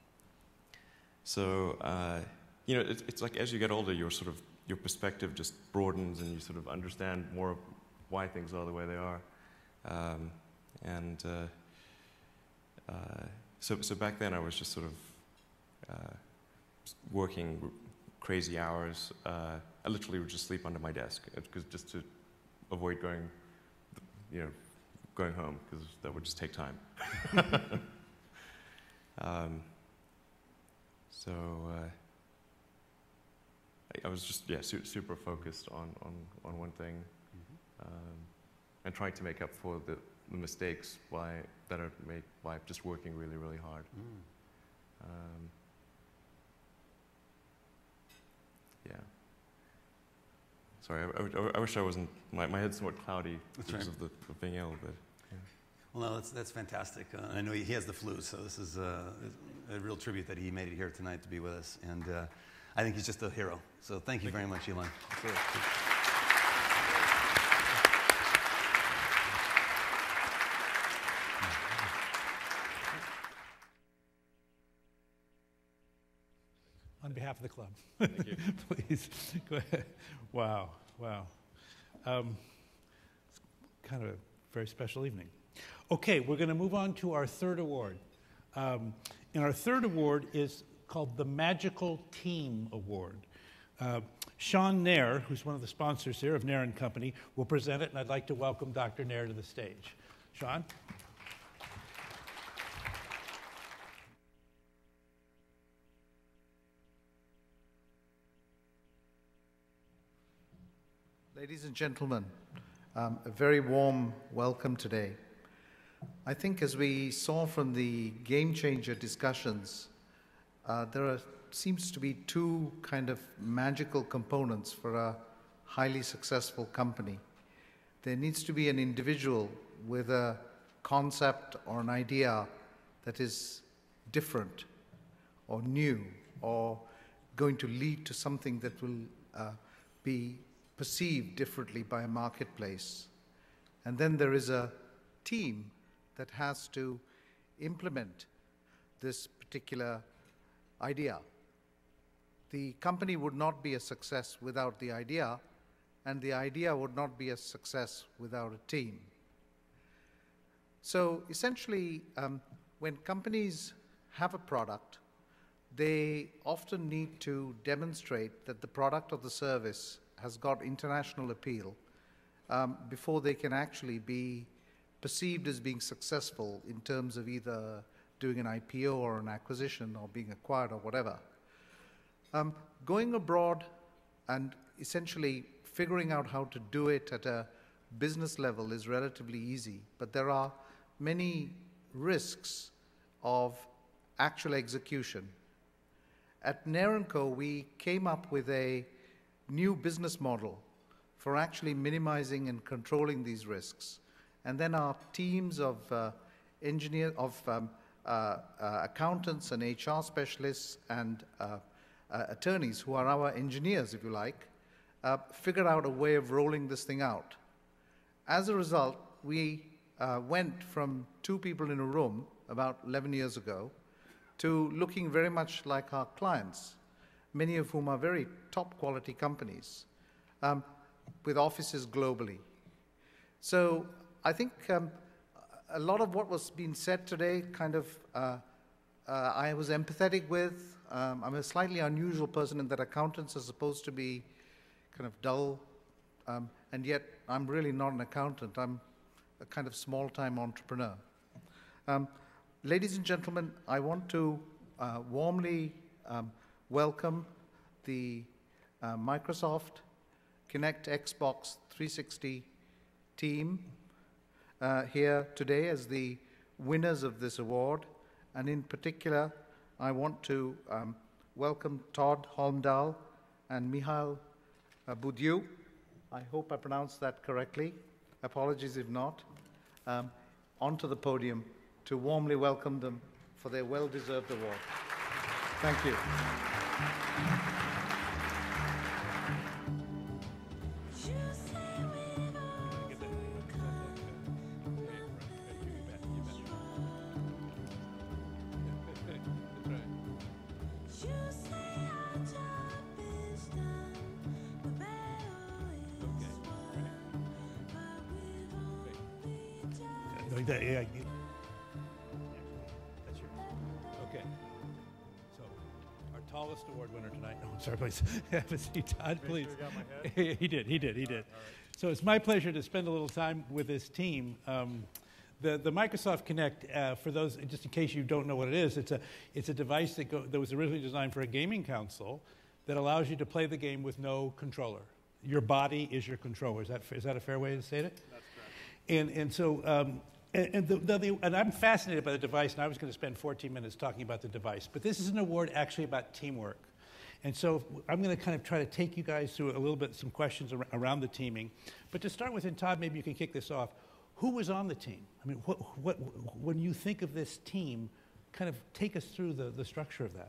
so, uh, you know, it's, it's like as you get older, your sort of, your perspective just broadens and you sort of understand more of why things are the way they are. Um, and uh, uh, so, so back then I was just sort of uh, working crazy hours. Uh, I literally would just sleep under my desk because just to avoid going, you know, going home because that would just take time. um, so, uh, I, I was just yeah su super focused on on on one thing, mm-hmm. um, and trying to make up for the, the mistakes by that are made by just working really really hard. Mm. Um, yeah. Sorry, I, I, I wish I wasn't. My, my head's somewhat cloudy That's because right. of the of being ill, but. Yeah. Well, no, that's that's fantastic. Uh, I know he, he has the flu, so this is uh, a real tribute that he made it here tonight to be with us, and uh, I think he's just a hero. So thank you thank very you. much, Elon. On behalf of the club. Thank you. Please, go ahead. Wow, wow. Um, it's kind of a very special evening. Okay, we're going to move on to our third award. Um, and our third award is called the Magical Team Award. Uh, Sean Nair, who's one of the sponsors here of Nair and Company, will present it, and I'd like to welcome Doctor Nair to the stage. Sean? Ladies and gentlemen, um, a very warm welcome today. I think as we saw from the game changer discussions, uh, there are, seems to be two kind of magical components for a highly successful company. There needs to be an individual with a concept or an idea that is different or new or going to lead to something that will uh, be perceived differently by a marketplace. And then there is a team that has to implement this particular idea. The company would not be a success without the idea, and the idea would not be a success without a team. So essentially, um, when companies have a product, they often need to demonstrate that the product or the service has got international appeal um, before they can actually be perceived as being successful in terms of either doing an I P O or an acquisition or being acquired or whatever. Um, going abroad and essentially figuring out how to do it at a business level is relatively easy, but there are many risks of actual execution. At Nair and Co, we came up with a new business model for actually minimizing and controlling these risks. And then our teams of uh, engineer, of um, uh, uh, accountants and H R specialists and uh, uh, attorneys, who are our engineers, if you like, uh, figured out a way of rolling this thing out. As a result, we uh, went from two people in a room about eleven years ago to looking very much like our clients, many of whom are very top quality companies um, with offices globally. So I think um, a lot of what was being said today kind of uh, uh, I was empathetic with. Um, I'm a slightly unusual person in that accountants are supposed to be kind of dull, um, and yet I'm really not an accountant. I'm a kind of small-time entrepreneur. Um, ladies and gentlemen, I want to uh, warmly um, welcome the uh, Microsoft Kinect Xbox three sixty team uh, here today as the winners of this award. And in particular, I want to um, welcome Todd Holmdahl and Michal uh, Boudieu. I hope I pronounced that correctly. Apologies if not. Um, onto the podium to warmly welcome them for their well-deserved award. Thank you. Yeah, yeah. That's yours. Okay. So, our tallest award winner tonight. No, I'm sorry, please. Have a seat, Todd, please. Make sure you got my head? He did, he did, he did. So it's my pleasure to spend a little time with this team. Um, the, the Microsoft Kinect, uh, for those, just in case you don't know what it is, it's a, it's a device that, go, that was originally designed for a gaming console that allows you to play the game with no controller. Your body is your controller. Is that, is that a fair way to say it? That's correct. And, and so, um, and, and, the, the, the, and I'm fascinated by the device, and I was going to spend fourteen minutes talking about the device. But this is an award actually about teamwork. And so I'm going to kind of try to take you guys through a little bit, some questions ar around the teaming. But to start with, and Todd, maybe you can kick this off. Who was on the team? I mean, what, what, when you think of this team, kind of take us through the, the structure of that.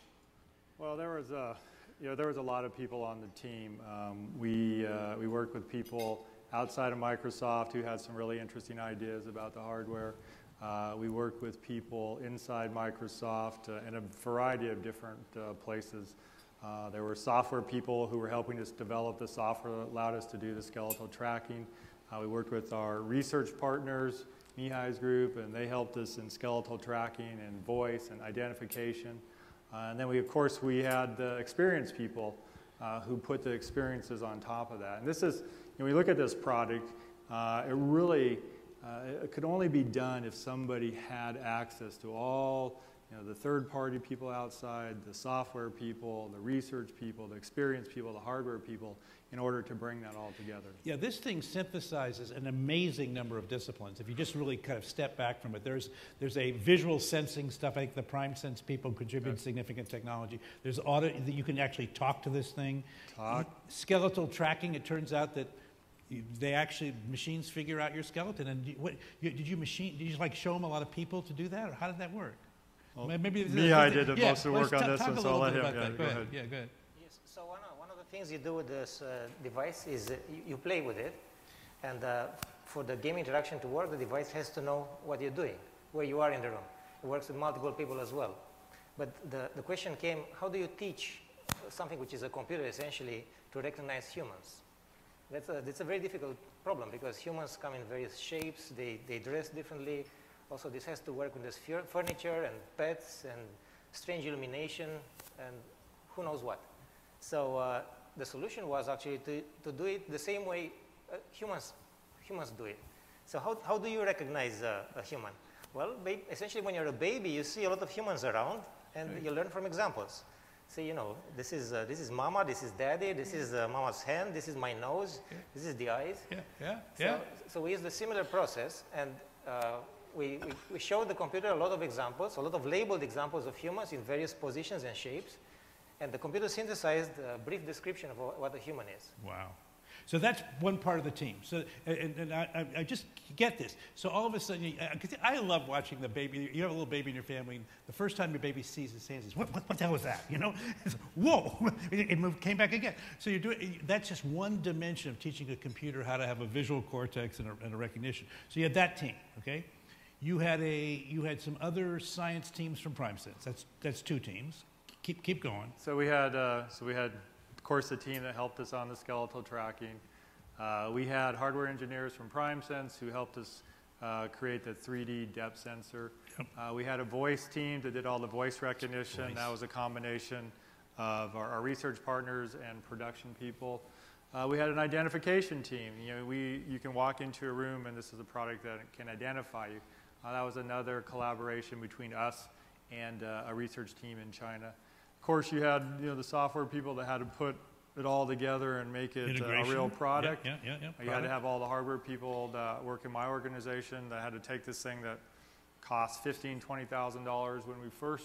Well, there was a, you know, there was a lot of people on the team. Um, we, uh, we worked with people outside of Microsoft who had some really interesting ideas about the hardware. Uh, we worked with people inside Microsoft uh, in a variety of different uh, places. Uh, there were software people who were helping us develop the software that allowed us to do the skeletal tracking. Uh, we worked with our research partners, Mihai's group, and they helped us in skeletal tracking and voice and identification. Uh, and then we, of course, we had the experienced people uh, who put the experiences on top of that. And this is, when we look at this product, uh, it really, uh, it could only be done if somebody had access to all, you know, the third-party people outside, the software people, the research people, the experienced people, the hardware people, in order to bring that all together. Yeah, this thing synthesizes an amazing number of disciplines. If you just really kind of step back from it, there's, there's a visual sensing stuff. I think the Prime Sense people contribute okay. significant technology. There's audio that you can actually talk to this thing. Talk. Skeletal tracking, it turns out that you, they actually, machines figure out your skeleton. And you, what, you, did you machine, did you like show them a lot of people to do that, or how did that work? Well, Maybe Mihai did yeah, most of the work on this one, so I'll let him. Yeah, go, go ahead. ahead. Yeah, go ahead. Yes, so one of, one of the things you do with this uh, device is uh, you, you play with it, and uh, for the game interaction to work, the device has to know what you're doing, where you are in the room. It works with multiple people as well. But the, the question came, how do you teach something which is a computer essentially to recognize humans? That's a, that's a very difficult problem because humans come in various shapes, they, they dress differently. Also, this has to work with this furniture and pets and strange illumination and who knows what. So uh, the solution was actually to, to do it the same way uh, humans, humans do it. So how, how do you recognize uh, a human? Well, essentially when you're a baby, you see a lot of humans around and right. you learn from examples. So, you know, this is, uh, this is mama, this is daddy, this is uh, mama's hand, this is my nose, yeah. this is the eyes. Yeah, yeah, so, yeah. So we use the similar process and uh, We, we, we showed the computer a lot of examples, a lot of labeled examples of humans in various positions and shapes, and the computer synthesized a brief description of what a human is. Wow. So that's one part of the team. So, and, and I, I just get this. So all of a sudden, because I love watching the baby. You have a little baby in your family, and the first time your baby sees his hands, what, what, what the hell was that? You know, it's, whoa, it moved, came back again. So you're doing. That's just one dimension of teaching a computer how to have a visual cortex and a, and a recognition. So you had that team, okay? You had a you had some other science teams from PrimeSense. That's that's two teams. Keep keep going. So we had uh, so we had, of course, the team that helped us on the skeletal tracking. Uh, we had hardware engineers from PrimeSense who helped us uh, create the three D depth sensor. Yep. Uh, we had a voice team that did all the voice recognition. Voice. That was a combination of our, our research partners and production people. Uh, we had an identification team. You know, we you can walk into a room and this is a product that can identify you. Uh, that was another collaboration between us and uh, a research team in China. Of course, you had you know the software people that had to put it all together and make it uh, a real product. Yeah, yeah, yeah, yeah. You product. had to have all the hardware people that work in my organization that had to take this thing that cost fifteen thousand dollars, twenty thousand dollars when we first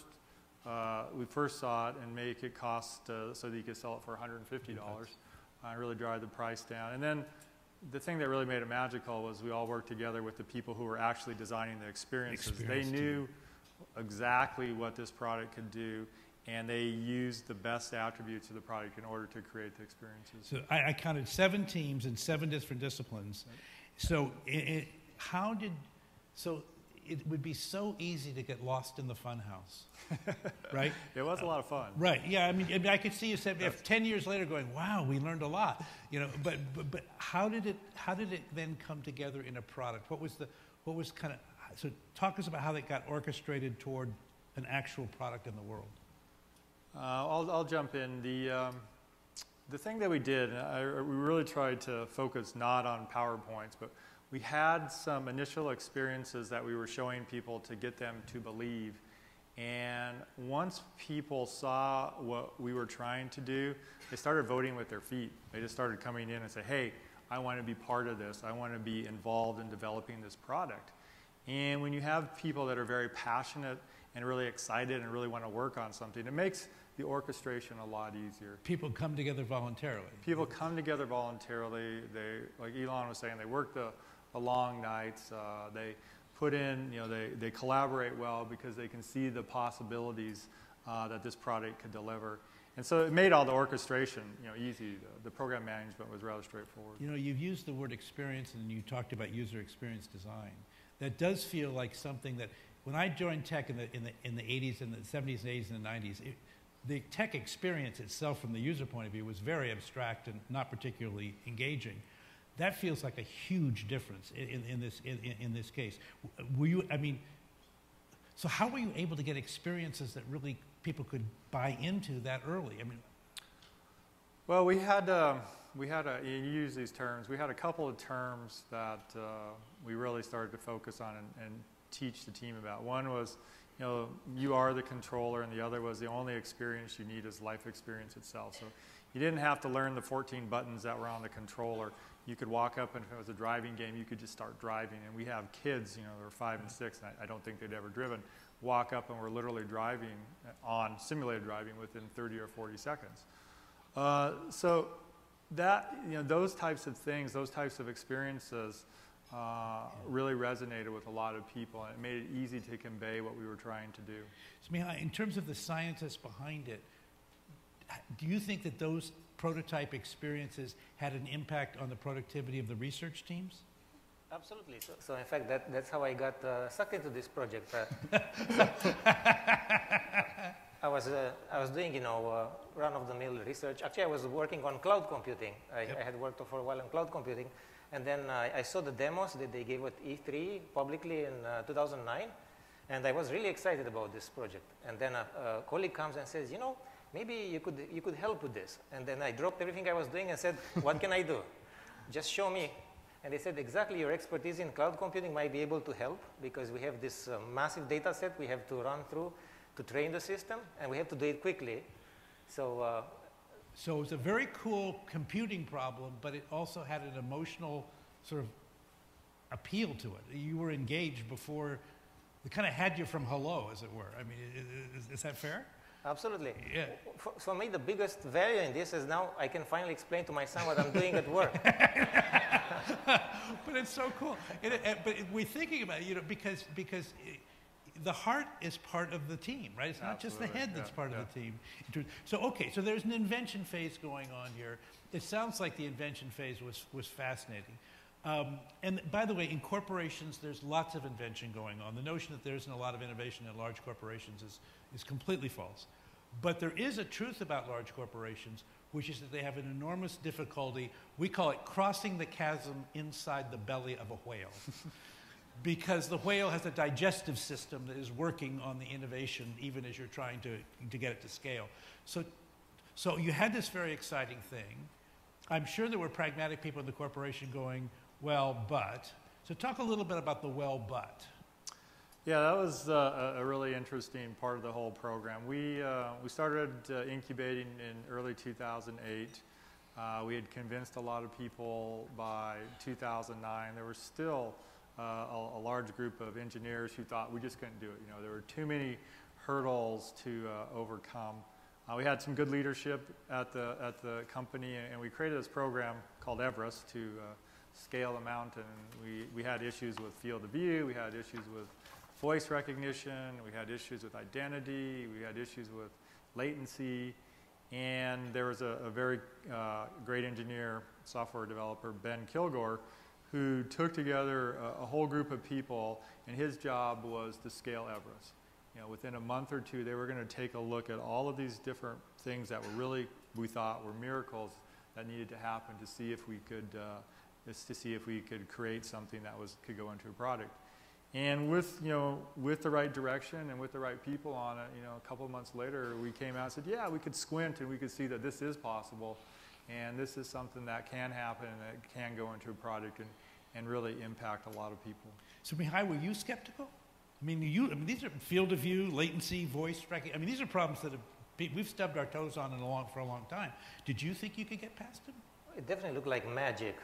uh, we first saw it and make it cost uh, so that you could sell it for one hundred fifty dollars. I uh, really drive the price down. And then the thing that really made it magical was we all worked together with the people who were actually designing the experiences. Experience they knew too. exactly what this product could do, and they used the best attributes of the product in order to create the experiences. So I, I counted seven teams in seven different disciplines. Right. So it, it, how did, so it would be so easy to get lost in the fun house, right? It was a lot of fun. Right, yeah, I mean, I, mean, I could see you said, if ten years later going, wow, we learned a lot, you know, but, but, but how did it, how did it then come together in a product? What was the, what was kind of, so talk us about how that got orchestrated toward an actual product in the world. Uh, I'll, I'll jump in. The, um, the thing that we did, I, we really tried to focus not on PowerPoints, but we had some initial experiences that we were showing people to get them to believe. And once people saw what we were trying to do, they started voting with their feet. They just started coming in and say, hey, I want to be part of this. I want to be involved in developing this product. And when you have people that are very passionate and really excited and really want to work on something, it makes the orchestration a lot easier. People come together voluntarily. People come together voluntarily. They, like Elon was saying, they work the, the long nights. Uh, they put in, you know, they, they collaborate well because they can see the possibilities uh, that this product could deliver. And so it made all the orchestration, you know, easy. The, the program management was rather straightforward. You know, you've used the word experience and you talked about user experience design. That does feel like something that, when I joined tech in the, in the, in the eighties and the seventies and eighties and the nineties, it, the tech experience itself from the user point of view was very abstract and not particularly engaging. That feels like a huge difference in, in, in, this, in, in this case. Were you, I mean, so how were you able to get experiences that really people could buy into that early? I mean, well, we had, uh, we had a, you use these terms, we had a couple of terms that uh, we really started to focus on and, and teach the team about. One was, you know, you are the controller, and the other was the only experience you need is life experience itself. So you didn't have to learn the fourteen buttons that were on the controller. You could walk up, and if it was a driving game, you could just start driving. And we have kids, you know, they're five and six, and I, I don't think they'd ever driven, walk up and we're literally driving on simulated driving within thirty or forty seconds. Uh, so that, you know, those types of things, those types of experiences uh, really resonated with a lot of people, and it made it easy to convey what we were trying to do. So, Mihai, in terms of the scientists behind it, do you think that those prototype experiences had an impact on the productivity of the research teams? Absolutely. So, so in fact, that, that's how I got uh, sucked into this project. Uh, I was, uh, I was doing, you know, uh, run-of-the-mill research. Actually, I was working on cloud computing. I, yep. I had worked for a while on cloud computing. And then uh, I saw the demos that they gave at E three publicly in uh, two thousand nine. And I was really excited about this project. And then a, a colleague comes and says, you know, maybe you could, you could help with this. And then I dropped everything I was doing and said, what can I do? Just show me. And they said, exactly, your expertise in cloud computing might be able to help because we have this uh, massive data set we have to run through to train the system, and we have to do it quickly. So, uh, so it was a very cool computing problem, but it also had an emotional sort of appeal to it. You were engaged before, they kind of had you from hello, as it were. I mean, is, is that fair? Absolutely. Yeah. For, for me, the biggest value in this is now I can finally explain to my son what I'm doing at work. But it's so cool. It, it, but we're thinking about it, you know, because because it, the heart is part of the team, right? It's not Absolutely. Just the head that's yeah, part yeah. of the team. So okay, so there's an invention phase going on here. It sounds like the invention phase was was fascinating. Um, and by the way, in corporations, there's lots of invention going on. The notion that there isn't a lot of innovation in large corporations is, is completely false. But there is a truth about large corporations, which is that they have an enormous difficulty. We call it crossing the chasm inside the belly of a whale. Because the whale has a digestive system that is working on the innovation even as you're trying to, to get it to scale. So, so you had this very exciting thing. I'm sure there were pragmatic people in the corporation going, well, but. So talk a little bit about the well, but. Yeah, that was uh, a really interesting part of the whole program. We, uh, we started uh, incubating in early two thousand eight. Uh, we had convinced a lot of people by two thousand nine. There was still uh, a, a large group of engineers who thought we just couldn't do it. You know, there were too many hurdles to uh, overcome. Uh, we had some good leadership at the, at the company, and we created this program called Everest to uh, scale the mountain. We, we had issues with field of view, we had issues with voice recognition, we had issues with identity, we had issues with latency, and there was a, a very uh, great engineer, software developer, Ben Kilgore, who took together a, a whole group of people, and his job was to scale Everest. You know, within a month or two, they were going to take a look at all of these different things that were really, we thought, were miracles that needed to happen to see if we could, uh, to see if we could create something that was could go into a product. And with, you know, with the right direction and with the right people on it, you know, a couple of months later, we came out and said, yeah, we could squint and we could see that this is possible, and this is something that can happen and that can go into a product and, and really impact a lot of people. So, Mihai, were you skeptical? I mean, you, I mean, these are field of view, latency, voice tracking. I mean, these are problems that have, we've stubbed our toes on in a long, for a long time. Did you think you could get past them? It definitely looked like magic.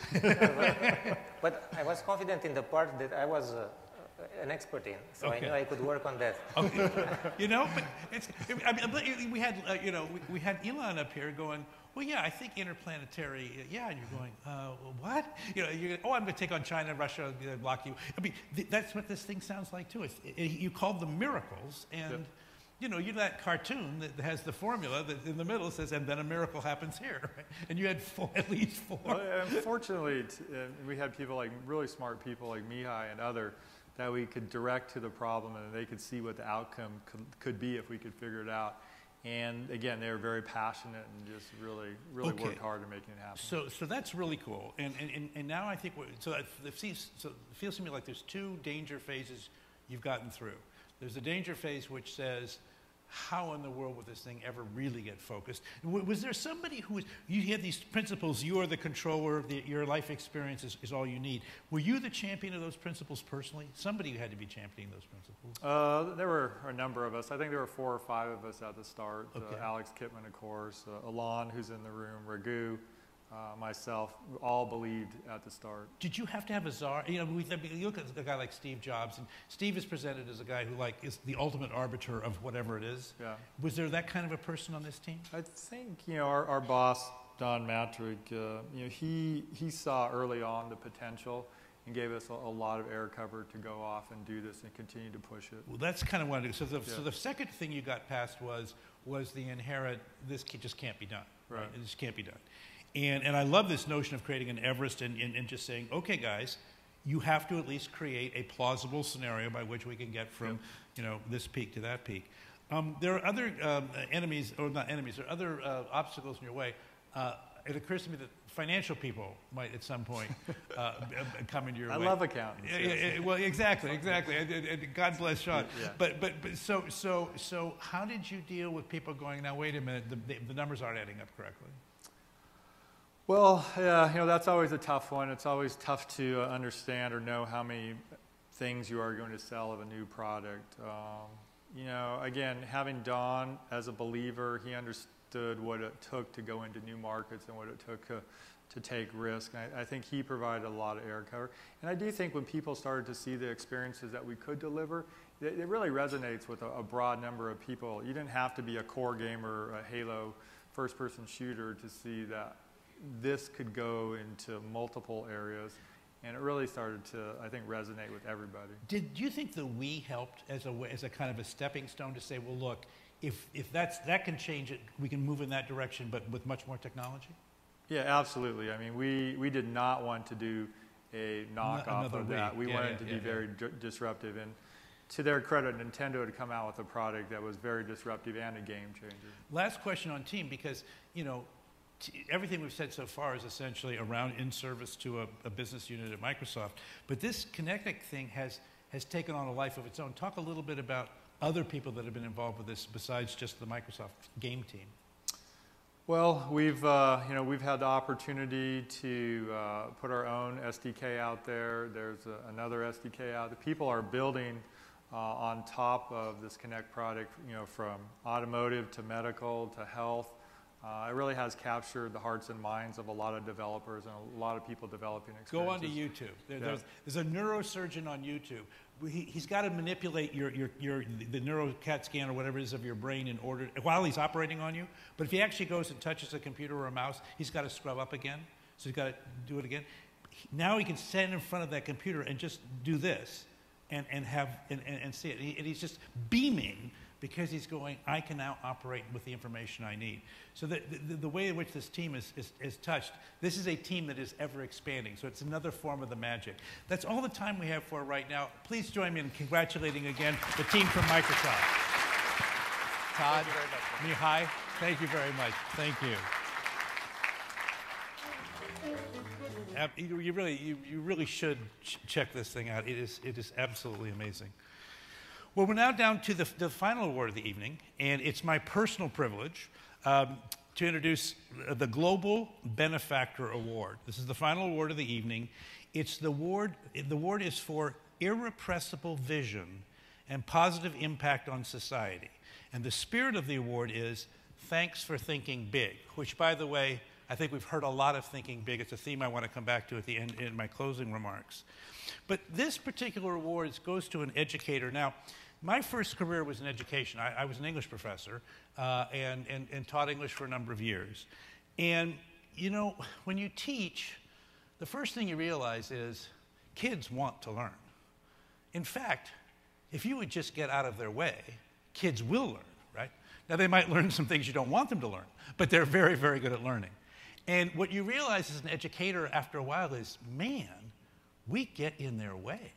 but, but I was confident in the part that I was uh, an expert in, so okay. I knew I could work on that. Okay. You know, but it's, I mean, we had, uh, you know, we, we had Elon up here going, well, yeah, I think interplanetary, yeah, and you're going, uh, what? You know, you're, oh, I'm going to take on China, Russia, block you. I mean, th that's what this thing sounds like, too. It's, it, you called them miracles, and, yep. you know, you're that cartoon that has the formula that in the middle says, and then a miracle happens here, right? And you had four, at least four. Well, unfortunately, t uh, we had people like, really smart people like Mihai and other, that we could direct to the problem, and they could see what the outcome could, could be if we could figure it out. And again, they were very passionate and just really, really okay. worked hard to making it happen. So, so that's really cool. And, and, and now I think, we're, so, it seems, so it feels to me like there's two danger phases you've gotten through. There's the danger phase which says, how in the world would this thing ever really get focused? Was there somebody who was, you had these principles, you are the controller, the, your life experience is, is all you need. Were you the champion of those principles personally? Somebody had to be championing those principles. Uh, there were a number of us. I think there were four or five of us at the start. Okay. Uh, Alex Kipman, of course, uh, Alon, who's in the room, Raghu, uh, myself, all believed at the start. Did you have to have a czar? You know, we, you look at a guy like Steve Jobs, and Steve is presented as a guy who like is the ultimate arbiter of whatever it is. Yeah. Was there that kind of a person on this team? I think, you know, our, our boss, Don Matrick, uh, you know, he, he saw early on the potential and gave us a, a lot of air cover to go off and do this and continue to push it. Well, that's kind of what I do. So the, yeah. so the second thing you got past was, was the inherent, this just can't be done. Right. Right? It just can't be done. And, and I love this notion of creating an Everest and, and, and just saying, okay, guys, you have to at least create a plausible scenario by which we can get from, yep. you know, this peak to that peak. Um, there are other um, enemies, or not enemies, there are other uh, obstacles in your way. Uh, it occurs to me that financial people might at some point uh, come into your I way. I love accountants. Yeah, yeah, yeah, well, exactly, exactly. And, and, and God bless Sean. Yeah. But, but, but so, so, so how did you deal with people going, now wait a minute, the, the, the numbers aren't adding up correctly? Well, yeah, you know, that's always a tough one. It's always tough to uh, understand or know how many things you are going to sell of a new product. Um, you know, again, having Don as a believer, he understood what it took to go into new markets and what it took uh, to take risk. And I, I think he provided a lot of air cover. And I do think when people started to see the experiences that we could deliver, it, it really resonates with a, a broad number of people. You didn't have to be a core gamer, a Halo first-person shooter to see that this could go into multiple areas, and it really started to, I think, resonate with everybody. Did you think the Wii helped as a way, as a kind of a stepping stone to say, well, look, if if that's that can change it, we can move in that direction, but with much more technology? Yeah, absolutely. I mean, we we did not want to do a knockoff of that. Wii. We yeah, wanted yeah, to yeah, be yeah. very d disruptive, and to their credit, Nintendo had come out with a product that was very disruptive and a game changer. Last question on team, because you know. Everything we've said so far is essentially around in service to a, a business unit at Microsoft. But this Kinect thing has, has taken on a life of its own. Talk a little bit about other people that have been involved with this besides just the Microsoft game team. Well, we've, uh, you know, we've had the opportunity to uh, put our own S D K out there. There's a, another S D K out there. People are building uh, on top of this Kinect product, you know, from automotive to medical to health. Uh, it really has captured the hearts and minds of a lot of developers and a lot of people developing experiences. Go onto YouTube. There, yeah. there's, there's a neurosurgeon on YouTube. He, he's got to manipulate your, your, your, the neuro CAT scan or whatever it is of your brain in order, while he's operating on you. But if he actually goes and touches a computer or a mouse, he's got to scrub up again. So he's got to do it again. Now he can stand in front of that computer and just do this and, and, have, and, and, and see it. He, and he's just beaming because he's going, I can now operate with the information I need. So the, the, the way in which this team is, is, is touched, this is a team that is ever expanding. So it's another form of the magic. That's all the time we have for right now. Please join me in congratulating again the team from Microsoft. Todd, Mihai, thank you very much. Thank you. You really, you, you really should ch check this thing out. It is, it is absolutely amazing. Well, we're now down to the, the final award of the evening, and it's my personal privilege um, to introduce the Global Benefactor Award. This is the final award of the evening. It's the award, the award is for irrepressible vision and positive impact on society. And the spirit of the award is thanks for thinking big, which, by the way, I think we've heard a lot of thinking big. It's a theme I want to come back to at the end in my closing remarks. But this particular award goes to an educator. Now, my first career was in education. I, I was an English professor uh, and, and, and taught English for a number of years. And, you know, when you teach, the first thing you realize is kids want to learn. In fact, if you would just get out of their way, kids will learn, right? Now, they might learn some things you don't want them to learn, but they're very, very good at learning. And what you realize as an educator after a while is, man, we get in their way.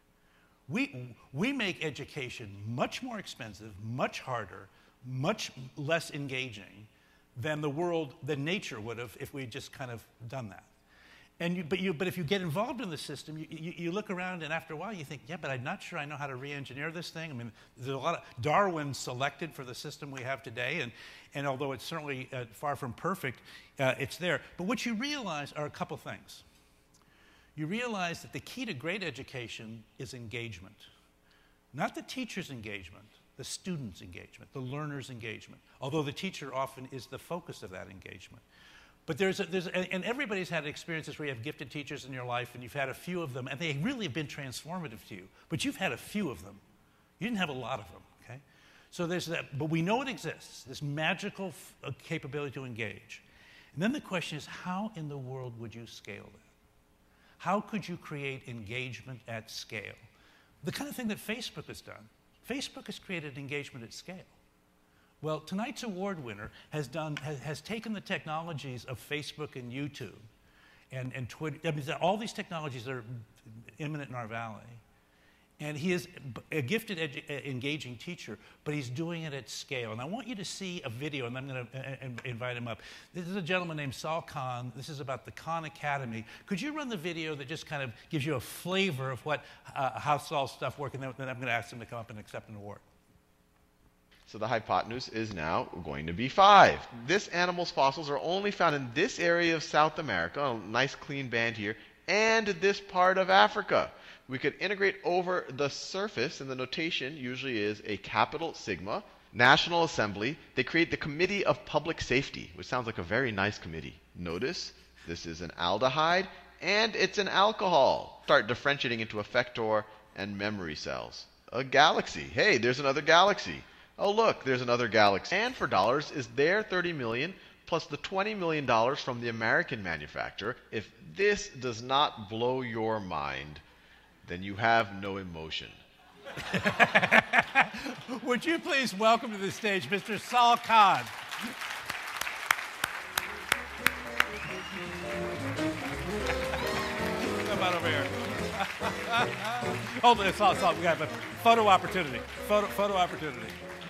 We, we make education much more expensive, much harder, much less engaging than the world, than nature would have if we just kind of done that. And you, but, you, but if you get involved in the system, you, you, you look around and after a while you think, yeah, but I'm not sure I know how to re-engineer this thing. I mean, there's a lot of, Darwin selected for the system we have today, and, and although it's certainly uh, far from perfect, uh, it's there. But what you realize are a couple things. You realize that the key to great education is engagement. Not the teacher's engagement, the student's engagement, the learner's engagement, although the teacher often is the focus of that engagement. But there's, a, there's a, and everybody's had experiences where you have gifted teachers in your life and you've had a few of them and they really have been transformative to you, but you've had a few of them. You didn't have a lot of them, okay? So there's that, but we know it exists, this magical f uh, capability to engage. And then the question is, how in the world would you scale that? How could you create engagement at scale? The kind of thing that Facebook has done. Facebook has created engagement at scale. Well, tonight's award winner has, done, has, has taken the technologies of Facebook and YouTube and, and Twitter, I mean, all these technologies that are imminent in our valley, and he is a gifted, edu engaging teacher, but he's doing it at scale. And I want you to see a video, and I'm going to invite him up. This is a gentleman named Saul Khan. This is about the Khan Academy. Could you run the video that just kind of gives you a flavor of what, uh, how Saul's stuff works, and then, then I'm going to ask him to come up and accept an award. So the hypotenuse is now going to be five. This animal's fossils are only found in this area of South America, a nice clean band here, and this part of Africa. We could integrate over the surface, and the notation usually is a capital sigma, National Assembly. They create the Committee of Public Safety, which sounds like a very nice committee. Notice this is an aldehyde, and it's an alcohol. Start differentiating into effector and memory cells. A galaxy. Hey, there's another galaxy. Oh, look, there's another galaxy. And for dollars is their thirty million dollars plus the twenty million dollars from the American manufacturer. If this does not blow your mind, then you have no emotion. Would you please welcome to the stage Mister Saul Khan. Come on over here. Hold it, Saul, Saul, we got a photo opportunity. Photo, photo opportunity.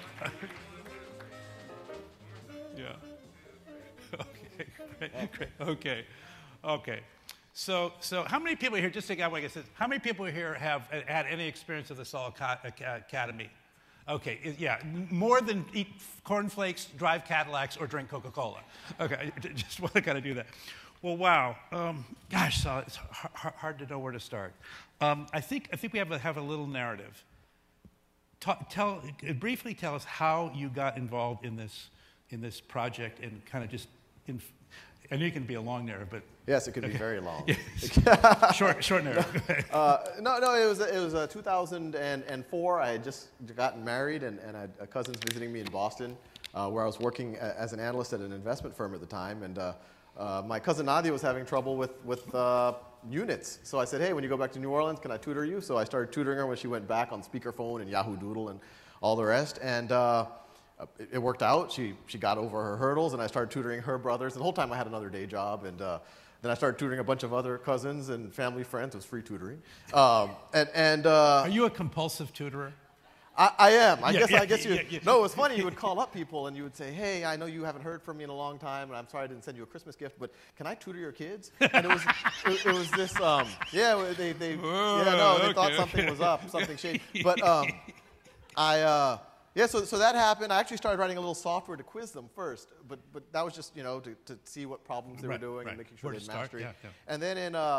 Yeah. Okay. Great, great. Okay. Okay. So, so how many people here, just to get what I said, how many people here have had any experience of the Saul Academy? Okay, yeah, more than eat cornflakes, drive Cadillacs, or drink Coca-Cola. Okay, I just want to kind of do that. Well, wow. Um, gosh, Saul, it's hard, hard to know where to start. Um, I think I think we have a, have a little narrative. Talk, tell briefly tell us how you got involved in this in this project and kind of just. In, I know it can be a long narrative, but yes, it could okay. be very long. short, short narrative. uh, no, no, it was it was uh, two thousand four. I had just gotten married, and, and I had a cousins visiting me in Boston, uh, where I was working as an analyst at an investment firm at the time, and uh, uh, my cousin Nadia was having trouble with with uh, units. So I said, hey, when you go back to New Orleans, can I tutor you? So I started tutoring her when she went back on speakerphone and Yahoo Doodle and all the rest, and. Uh, It, it worked out. She, she got over her hurdles, and I started tutoring her brothers. And the whole time I had another day job, and uh, then I started tutoring a bunch of other cousins and family friends. It was free tutoring. Um, and, and, uh, Are you a compulsive tutorer? I, I am. I yeah, guess. Yeah, I guess you. Yeah, yeah. No, it was funny. You would call up people, and you would say, "Hey, I know you haven't heard from me in a long time, and I'm sorry I didn't send you a Christmas gift, but can I tutor your kids?" And it was, it, it was this. Um, yeah, they, they, Whoa, yeah, no, they okay, thought okay. something was up, something shady. But um, I. Uh, Yeah, so, so that happened. I actually started writing a little software to quiz them first, but, but that was just, you know, to, to see what problems they Right, were doing right. and making sure Where they to had start, mastery. yeah, yeah. And then in uh,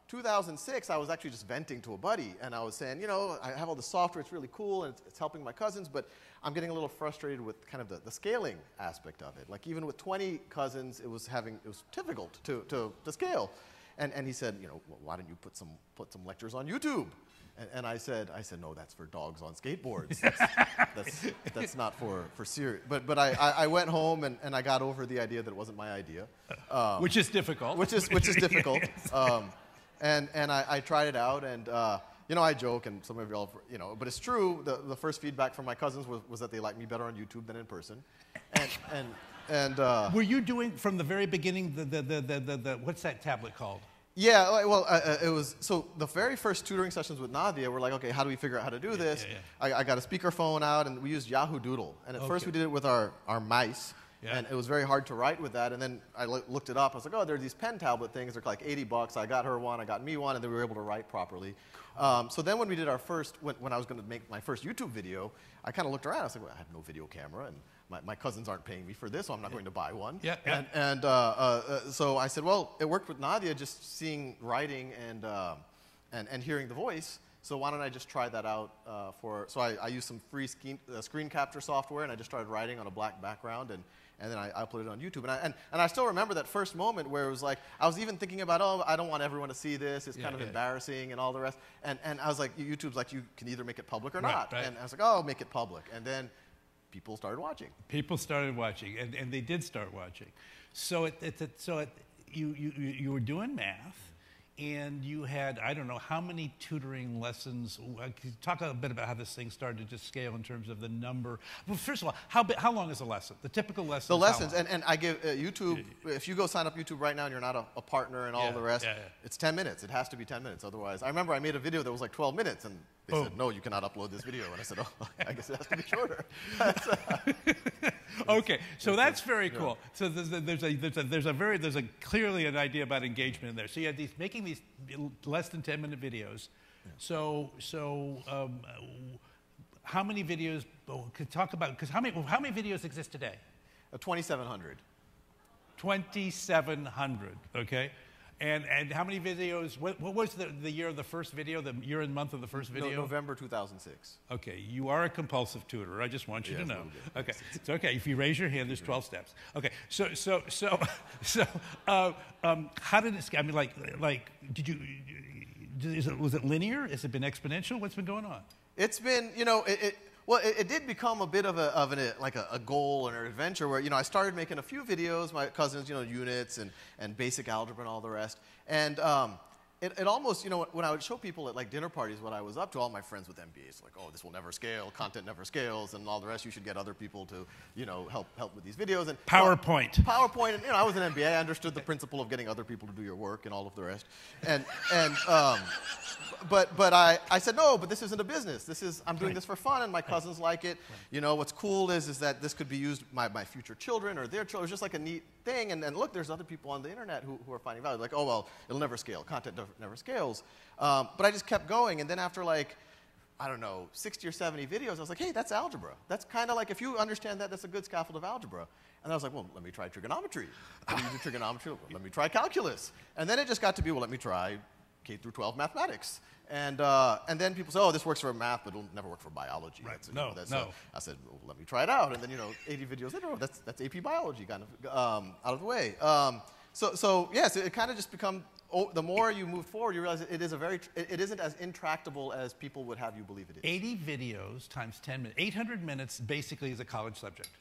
two thousand six, I was actually just venting to a buddy, and I was saying, you know, I have all the software, it's really cool, and it's, it's helping my cousins, but I'm getting a little frustrated with kind of the, the scaling aspect of it. Like even with twenty cousins, it was having, it was difficult to, to, to scale. And, and he said, you know, well, why don't you put some, put some lectures on YouTube? And, and I said, I said, no, that's for dogs on skateboards. That's, that's, that's not for, for serious. But, but I, I, I went home and, and I got over the idea that it wasn't my idea. Um, which is difficult. Which is, which is difficult. Um, and and I, I tried it out, and uh, you know, I joke, and some of y'all, you know, but it's true. The, the first feedback from my cousins was, was that they liked me better on YouTube than in person. And, and, and uh, were you doing from the very beginning the, the, the, the, the, the what's that tablet called? Yeah, well, uh, it was, so the very first tutoring sessions with Nadia were like, okay, how do we figure out how to do this? Yeah, yeah. I, I got a speakerphone out, and we used Yahoo Doodle. And at Okay. first we did it with our, our mice, Yeah. and it was very hard to write with that. And then I lo looked it up. I was like, oh, there are these pen tablet things. They're like eighty bucks. I got her one, I got me one, and then we were able to write properly. Um, so then when we did our first, when, when I was going to make my first YouTube video, I kind of looked around. I was like, well, I have no video camera, and my, my cousins aren't paying me for this, so I'm not going to buy one. Yeah, yeah. And, and uh, uh, uh, so I said, well, it worked with Nadia, just seeing writing and, uh, and, and hearing the voice. So why don't I just try that out uh, for, so I, I used some free screen, uh, screen capture software, and I just started writing on a black background, and, and then I uploaded it on YouTube. And I, and, and I still remember that first moment where it was like, I was even thinking about, oh, I don't want everyone to see this, it's Yeah, kind of yeah. embarrassing and all the rest. And, and I was like, YouTube's like, you can either make it public or Right, not. right. And I was like, oh, I'll make it public. And then people started watching. People started watching, and, and they did start watching. So it, it, it so it, you, you you were doing math, and you had, I don't know, how many tutoring lessons? Uh, Could you talk a bit about how this thing started to just scale in terms of the number? Well, first of all, how, bi- how long is a lesson? The typical lesson The is how lessons, long? and, and I give uh, YouTube, if you go sign up YouTube right now and you're not a, a partner and all Yeah, the rest, yeah, yeah. it's ten minutes. It has to be ten minutes. Otherwise, I remember I made a video that was like twelve minutes, and they Oh. said, no, you cannot upload this video. And I said, oh, I guess it has to be shorter. Okay, so that's very cool. So there's a, there's a there's a there's a very there's a clearly an idea about engagement in there. So you have these making these less than ten minute videos. So so um, how many videos? Oh, could talk about because how many how many videos exist today? Uh, twenty-seven hundred. twenty-seven hundred. Okay. And, and how many videos, what, what was the, the year of the first video, the year and month of the first video? No, November two thousand six. Okay, you are a compulsive tutor. I just want you Yeah, to it's a know. little bit. Okay, it's okay. If you raise your hand, there's twelve steps. Okay, so so so so uh, um, how did it? I mean, like like did you? Is it, was it linear? Has it been exponential? What's been going on? It's been, you know, it, it well, it, it did become a bit of a of an, a, like a, a goal and an adventure where, you know, I started making a few videos, my cousins, you know, units and, and basic algebra and all the rest. And um, it, it almost, you know, when I would show people at like dinner parties what I was up to, all my friends with M B As, like, oh, this will never scale, content never scales, and all the rest. You should get other people to, you know, help help with these videos. And PowerPoint. Well, PowerPoint, and you know, I was an M B A. I understood the principle of getting other people to do your work and all of the rest. And and um, but but I, I said no, but this isn't a business. This is I'm doing Right. this for fun, and my cousins like it. You know, what's cool is is that this could be used by my future children or their children. It's just like a neat thing. And and look, there's other people on the internet who, who are finding value. Like, oh well, it'll never scale. Content never, never scales. Um, but I just kept going, and then after like I don't know, sixty or seventy videos, I was like, hey, that's algebra. That's kind of like, if you understand that, that's a good scaffold of algebra. And I was like, well, let me try trigonometry. Let me do trigonometry. Let me try calculus. And then it just got to be, well, let me try K through twelve mathematics. And, uh, and then people say, oh, this works for math, but it'll never work for biology. Right. That's, you No, know, that's, no. uh, I said, well, let me try it out. And then, you know, eighty videos later, oh, that's, that's A P biology kind of um, out of the way. Um, so, so, yes, it, it kind of just become, oh, the more you move forward, you realize it is a very, tr it, it isn't as intractable as people would have you believe it is. eighty videos times ten minutes. eight hundred minutes basically is a college subject.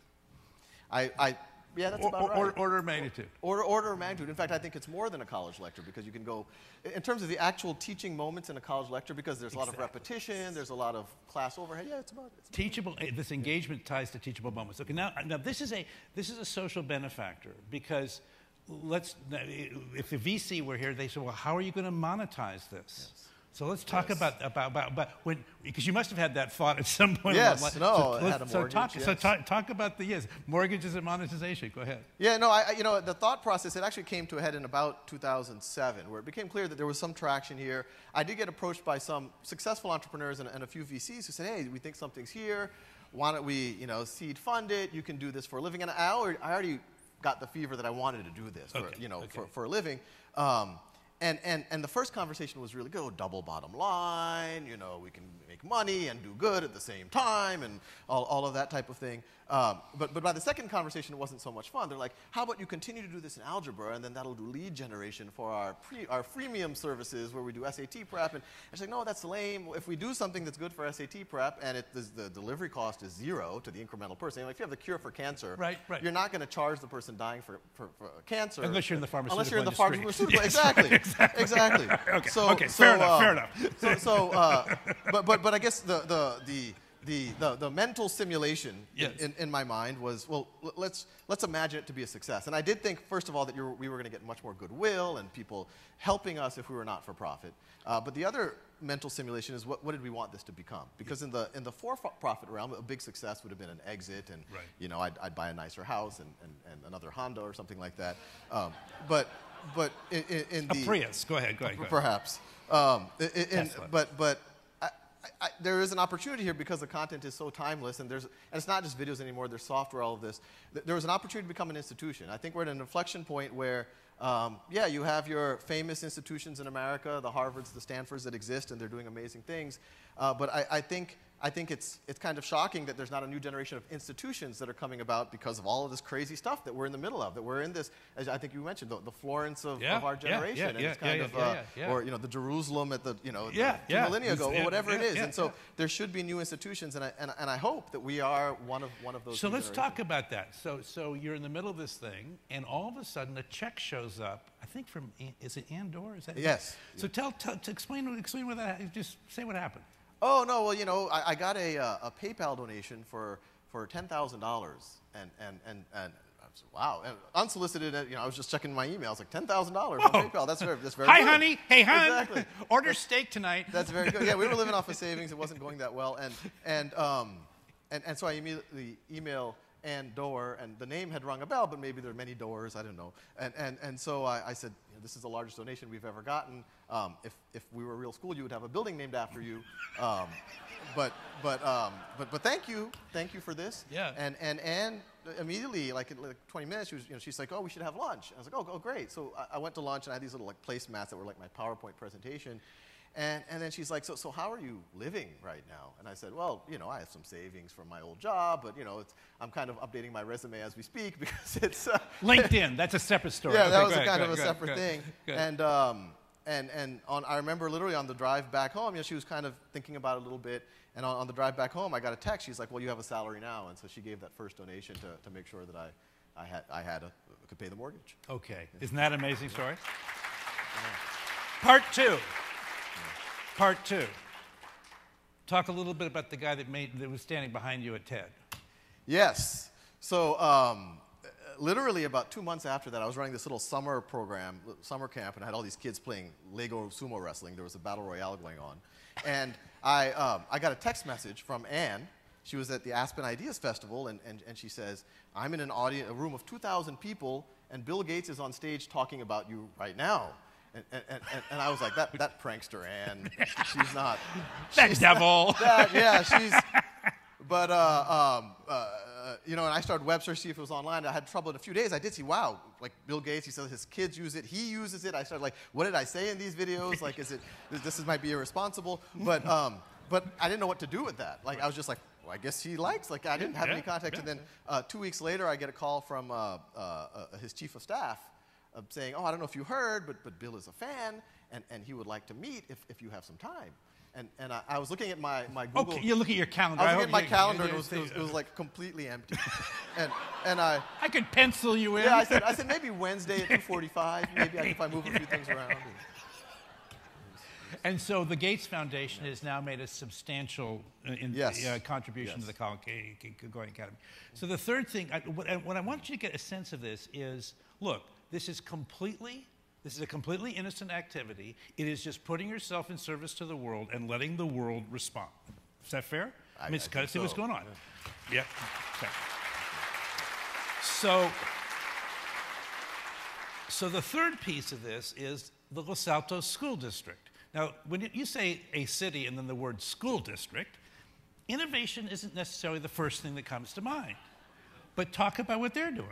I, I yeah, that's Or- about or- right. or- order of magnitude. Order, order of magnitude. In fact, I think it's more than a college lecture because you can go, in terms of the actual teaching moments in a college lecture, because there's a lot of repetition, there's a lot of class overhead. Yeah, it's about it. Teachable. eh, This engagement ties to teachable moments. Okay, now, now this is a this is a social benefactor because let's if the V C were here, they say, well, how are you going to monetize this? Yes. So let's talk Yes. about about about, about when because you must have had that thought at some point. Yes, along the no, line. I let's- had a so mortgage, talk so yes. talk, talk about the yes mortgages and monetization. Go ahead. Yeah, no, I, I- you know, the thought process, it actually came to a head in about two thousand seven, where it became clear that there was some traction here. I did get approached by some successful entrepreneurs and, and a few V Cs who said, hey, we think something's here. Why don't we, you know, seed fund it? You can do this for a living. And I already, I already got the fever that I wanted to do this, for, Okay, you know, okay. for, for a living. Um, and, and, and the first conversation was really good. Oh, double bottom line, you know, we can make money and do good at the same time, and all, all of that type of thing. Um, but, but by the second conversation, it wasn't so much fun. They're like, how about you continue to do this in algebra, and then that'll do lead generation for our, pre, our freemium services where we do S A T prep. And she's like, no, that's lame. If we do something that's good for S A T prep, and it, the, the delivery cost is zero to the incremental person, like if you have the cure for cancer, right, right. you're not going to charge the person dying for, for, for cancer. Unless you're in the pharmaceutical Unless you're in the industry. pharmaceutical, Yes, exactly. exactly. Exactly. Okay, So, okay, so, fair enough, uh, fair enough. So, so uh, but, but, but I guess the, the, the, The, the, the mental simulation yes. in, in, in my mind was, well, let's, let's imagine it to be a success. And I did think, first of all, that you were, we were going to get much more goodwill and people helping us if we were not for profit. Uh, but the other mental simulation is, what, what did we want this to become? Because in the, in the for-profit realm, a big success would have been an exit, and right. you know, I'd, I'd buy a nicer house and, and, and another Honda or something like that. Um, but but in, in, in the... A Prius. Go ahead, go ahead. Go ahead. Perhaps. Um, in, in, but... but I, I, there is an opportunity here because the content is so timeless, and there's and it's not just videos anymore. There's software, all of this. Th there was an opportunity to become an institution. I think we're at an inflection point where, um, yeah, you have your famous institutions in America, the Harvards, the Stanfords that exist, and they're doing amazing things. Uh, but I, I think I think it's it's kind of shocking that there's not a new generation of institutions that are coming about because of all of this crazy stuff that we're in the middle of. That we're in this, as I think you mentioned, the, the Florence of, yeah, of our generation, yeah, yeah, and yeah, it's kind yeah, of, yeah, uh, yeah, yeah. or you know, the Jerusalem at the you know yeah, the, yeah. millennia ago, Yeah, or whatever yeah, it is. yeah, and so yeah. there should be new institutions, and I, and, and I hope that we are one of one of those. So new let's generations. talk about that. So so you're in the middle of this thing, and all of a sudden a check shows up. I think from An- is it Andor? Is that Yes. So tell, tell to explain explain what that. Just say what happened. Oh no, well you know I, I got a uh, a PayPal donation for for ten thousand dollars, and and and and. I was, wow, and unsolicited. You know, I was just checking my emails, like ten thousand dollars on PayPal. That's very, that's very. Hi, good. honey. Hey, hon. Exactly. Order steak tonight. That's very good. Yeah, we were living off of savings. It wasn't going that well, and and um, and and so I immediately email Ann Doerr, and the name had rung a bell, but maybe there are many Doers. I don't know. And and and so I, I said, you know, this is the largest donation we've ever gotten. Um, if if we were a real school, you would have a building named after you. Um, but but um, but but thank you, thank you for this. Yeah. And and Ann immediately, like in like twenty minutes, she was, you know, she's like, oh, we should have lunch. I was like, oh, oh, great. So I, I went to lunch, and I had these little like placemats that were like my PowerPoint presentation. And, and then she's like, so, so how are you living right now? And I said, well, you know, I have some savings from my old job, but, you know, it's, I'm kind of updating my resume as we speak because it's... Uh, LinkedIn, that's a separate story. Yeah, okay, that was go a ahead, kind go of a ahead, separate go ahead, thing. go ahead. And, um, and, and on, I remember literally on the drive back home, you know, she was kind of thinking about it a little bit. And on, on the drive back home, I got a text. She's like, well, you have a salary now. And so she gave that first donation to, to make sure that I, I had, I had a, could pay the mortgage. Okay. Isn't that an amazing story? Part two. Part two. Talk a little bit about the guy that made that was standing behind you at TED. Yes. So um, literally about two months after that, I was running this little summer program, summer camp, and I had all these kids playing Lego sumo wrestling. There was a battle royale going on. And I, um, I got a text message from Ann. She was at the Aspen Ideas Festival, and, and, and she says, I'm in an audience, a room of two thousand people, and Bill Gates is on stage talking about you right now. And, and, and, and I was like, that, that prankster Ann, she's not. That she's devil. Not, that, yeah, she's, but, uh, um, uh, you know, and I started web search to see if it was online. I had trouble in a few days. I did see, wow, like Bill Gates, he says his kids use it. He uses it. I started like, what did I say in these videos? Like, is it, this is, might be irresponsible. But, um, but I didn't know what to do with that. Like, I was just like, well, I guess he likes. Like, I didn't have Yeah, any context. yeah, And then uh, two weeks later, I get a call from uh, uh, uh, his chief of staff uh, saying, oh, I don't know if you heard, but, but Bill is a fan, and, and he would like to meet if, if you have some time. And, and I, I was looking at my, my Google. Okay, you look at your calendar. I was I looking at my hope you- calendar, you- and it was, you- it was, it was like completely empty. and, and I. I could pencil you in. Yeah, I said, I said maybe Wednesday at two forty-five, maybe I, if I move a few things around. And, And so the Gates Foundation has now made a substantial uh, in, Yes. uh, contribution Yes. to the College Going Academy. So the third thing, I, what, I, what I want you to get a sense of this is, look, this is completely, this is a completely innocent activity. It is just putting yourself in service to the world and letting the world respond. Is that fair? I, mean, it's I kind of think see what's so. going on. Yeah. Okay. So, so the third piece of this is the Los Altos School District. Now, when you say a city and then the word school district, innovation isn't necessarily the first thing that comes to mind. But talk about what they're doing.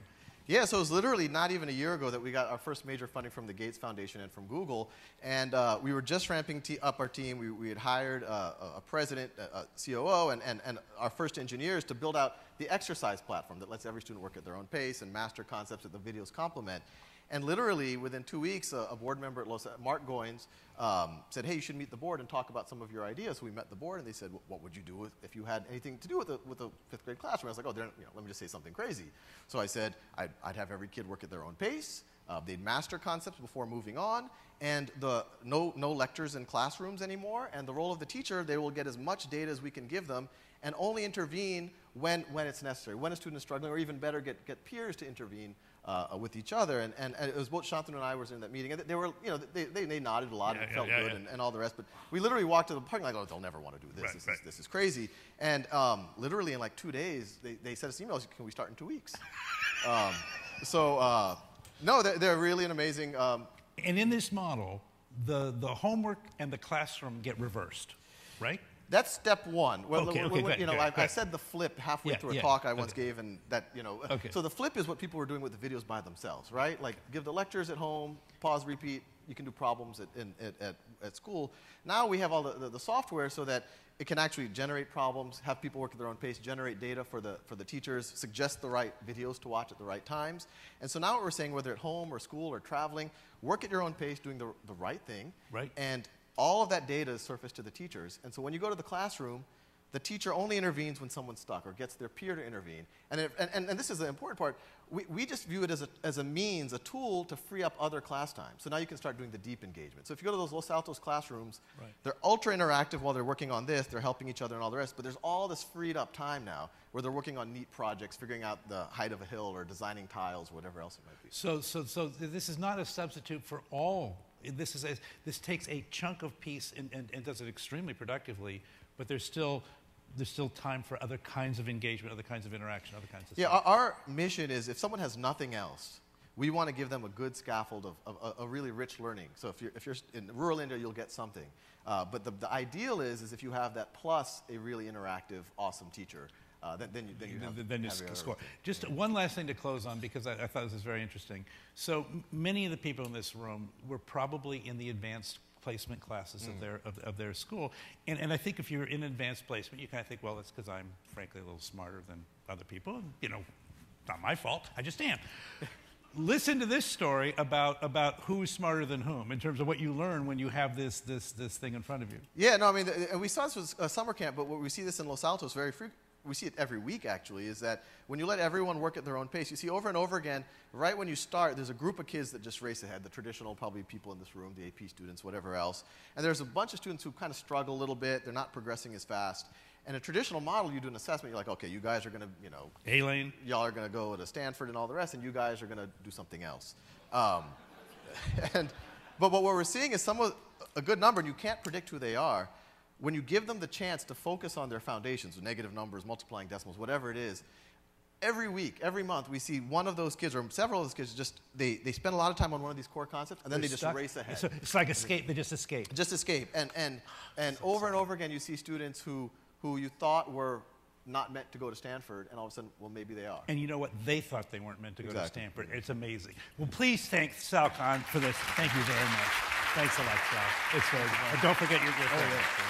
Yeah, so it was literally not even a year ago that we got our first major funding from the Gates Foundation and from Google, and uh, we were just ramping t up our team. We, we had hired uh, a president, a C O O, and, and, and our first engineers to build out the exercise platform that lets every student work at their own pace and master concepts that the videos complement. And literally, within two weeks, a, a board member at Los, Mark Goins, um, said, hey, you should meet the board and talk about some of your ideas. So we met the board, and they said, what would you do with, if you had anything to do with a, with a fifth grade classroom? I was like, oh, you know, let me just say something crazy. So I said, I'd, I'd have every kid work at their own pace. Uh, they'd master concepts before moving on. And the, no, no lectures in classrooms anymore. And the role of the teacher, they will get as much data as we can give them and only intervene when, when it's necessary, when a student is struggling, or even better, get, get peers to intervene Uh, with each other, and, and, and it was both Shantanu and I was in that meeting, and they were, you know, they, they, they nodded a lot yeah, and it yeah, felt yeah, good yeah. And, and all the rest, but we literally walked to the parking lot like, oh, they'll never want to do this, Right, this, right. Is, this is crazy, and um, literally in like two days, they, they sent us emails, can we start in two weeks? um, so, uh, no, they're, they're really an amazing... Um, and in this model, the, the homework and the classroom get reversed, right? That's step one. Well, Okay, well, okay, well, good, you know, good, I, good. I said the flip halfway Yeah, through a yeah, talk I once okay. gave, and that, you know. Okay. So the flip is what people were doing with the videos by themselves, right? Like, give the lectures at home, pause, repeat. You can do problems at, in, at, at, at school. Now we have all the, the, the software so that it can actually generate problems, have people work at their own pace, generate data for the, for the teachers, suggest the right videos to watch at the right times. And so now what we're saying, whether at home or school or traveling, work at your own pace, doing the, the right thing. Right. And all of that data is surfaced to the teachers. And so when you go to the classroom, the teacher only intervenes when someone's stuck or gets their peer to intervene. And, it, and, and, and this is the important part. We, we just view it as a, as a means, a tool to free up other class time. So now you can start doing the deep engagement. So if you go to those Los Altos classrooms, Right. they're ultra interactive while they're working on this. They're helping each other and all the rest. But there's all this freed up time now where they're working on neat projects, figuring out the height of a hill or designing tiles, whatever else it might be. So, so, so this is not a substitute for all. This, is a, this takes a chunk of piece and, and, and does it extremely productively, but there's still... there's still time for other kinds of engagement, other kinds of interaction, other kinds of Yeah, stuff. our, our mission is if someone has nothing else, we want to give them a good scaffold of, of, of a really rich learning. So if you're, if you're in rural India, you'll get something. Uh, but the, the ideal is, is if you have that plus a really interactive, awesome teacher, uh, then, then you, then you have, then you have your score. other- Just one last thing to close on, because I, I thought this was very interesting. So m- many of the people in this room were probably in the advanced placement classes Mm. of their of, of their school, and and I think if you're in advanced placement, you kind of think, well, that's because I'm frankly a little smarter than other people, and you know, not my fault. I just am. Listen to this story about about who's smarter than whom in terms of what you learn when you have this this this thing in front of you. Yeah, no, I mean, the, and we saw this with uh, summer camp, but what we see this in Los Altos very frequently. We see it every week, actually, is that when you let everyone work at their own pace, you see over and over again, right when you start, there's a group of kids that just race ahead, the traditional probably people in this room, the A P students, whatever else. And there's a bunch of students who kind of struggle a little bit. They're not progressing as fast. And a traditional model, you do an assessment, you're like, okay, you guys are going to, you know, A-lane. Y'all are going to go to Stanford and all the rest, and you guys are going to do something else. Um, and, but what we're seeing is some of, a good number, and you can't predict who they are. When you give them the chance to focus on their foundations, negative numbers, multiplying decimals, whatever it is, every week, every month, we see one of those kids, or several of those kids, just, they, they spend a lot of time on one of these core concepts, and then They're they just stuck. race ahead. So it's like escape. They just escape. Just escape. And, and, and over and over again, you see students who, who you thought were not meant to go to Stanford, and all of a sudden, well, maybe they are. And you know what? They thought they weren't meant to go to Exactly. Stanford. It's amazing. Well, please thank Sal Khan for this. Thank you very much. Thanks a lot, Sal. It's very good. And don't forget your gift. Oh, yeah.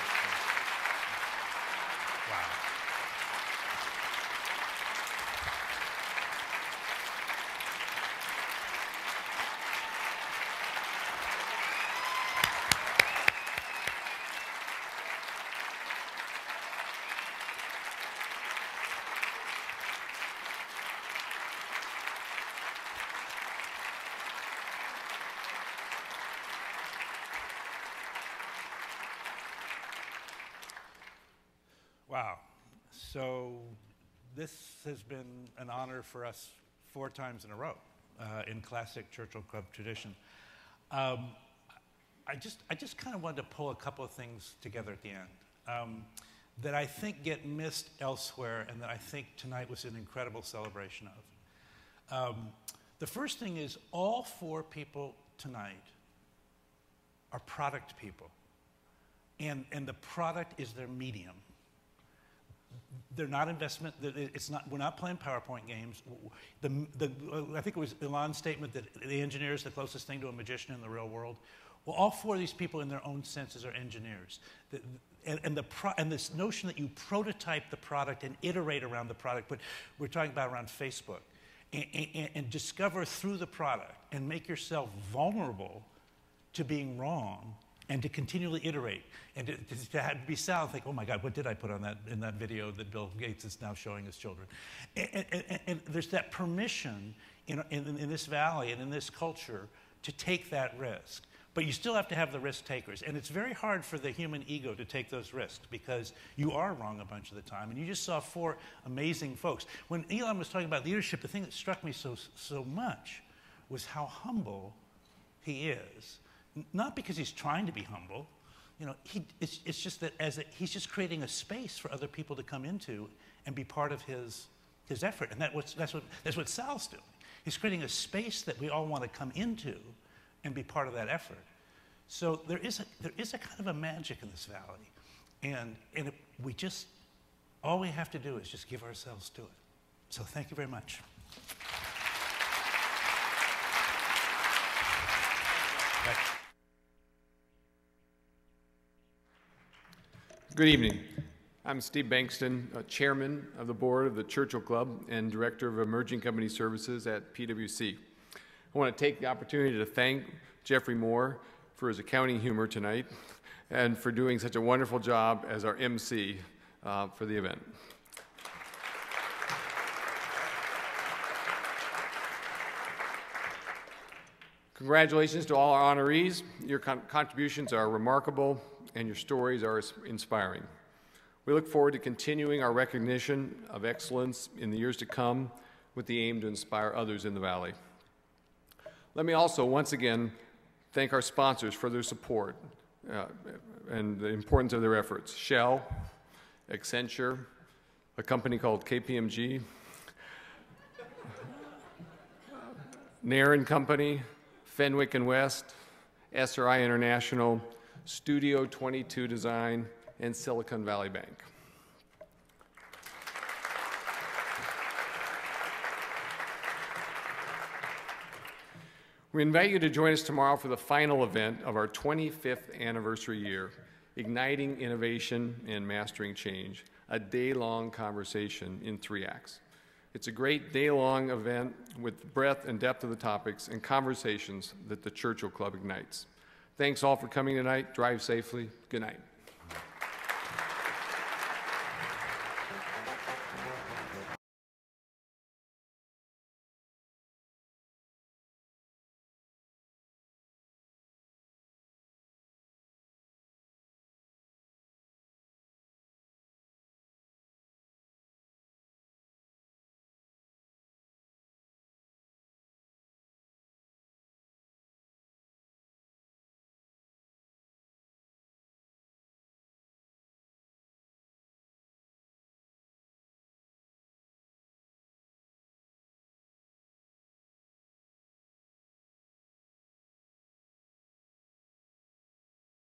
Wow. So this has been an honor for us four times in a row uh, in classic Churchill Club tradition. Um, I just, I just kind of wanted to pull a couple of things together at the end um, that I think get missed elsewhere and that I think tonight was an incredible celebration of. Um, the first thing is all four people tonight are product people, and, and the product is their medium. they're not investment. It's not. We're not playing PowerPoint games. The, the, I think it was Elon's statement that the engineer is the closest thing to a magician in the real world. Well, all four of these people in their own senses are engineers. The, and, and, the pro, and this notion that you prototype the product and iterate around the product, but we're talking about around Facebook, and, and, and discover through the product and make yourself vulnerable to being wrong and to continually iterate and to, to, to have, be sad and think, oh my God, what did I put on that in that video that Bill Gates is now showing his children? And, and, and, and there's that permission in, in, in this valley and in this culture to take that risk. But you still have to have the risk takers. And it's very hard for the human ego to take those risks because you are wrong a bunch of the time. And you just saw four amazing folks. When Elon was talking about leadership, the thing that struck me so, so much was how humble he is. Not because he's trying to be humble. You know, he, it's, it's just that as a, he's just creating a space for other people to come into and be part of his, his effort. And that was, that's, what, that's what Sal's doing. He's creating a space that we all want to come into and be part of that effort. So there is a, there is a kind of a magic in this valley. And, and it, we just, all we have to do is just give ourselves to it. So thank you very much. Good evening. I'm Steve Bankston, uh, Chairman of the Board of the Churchill Club and Director of Emerging Company Services at P W C. I want to take the opportunity to thank Geoffrey Moore for his accounting humor tonight and for doing such a wonderful job as our M C uh, for the event. Congratulations to all our honorees. Your con contributions are remarkable and your stories are inspiring. We look forward to continuing our recognition of excellence in the years to come with the aim to inspire others in the Valley. Let me also once again thank our sponsors for their support uh, and the importance of their efforts. Shell, Accenture, a company called K P M G, Nair and Company, Fenwick and West, S R I International, Studio twenty-two Design, and Silicon Valley Bank. We invite you to join us tomorrow for the final event of our twenty-fifth anniversary year, Igniting Innovation and Mastering Change, a day-long conversation in three acts. It's a great day-long event with the breadth and depth of the topics and conversations that the Churchill Club ignites. Thanks all for coming tonight. Drive safely. Good night.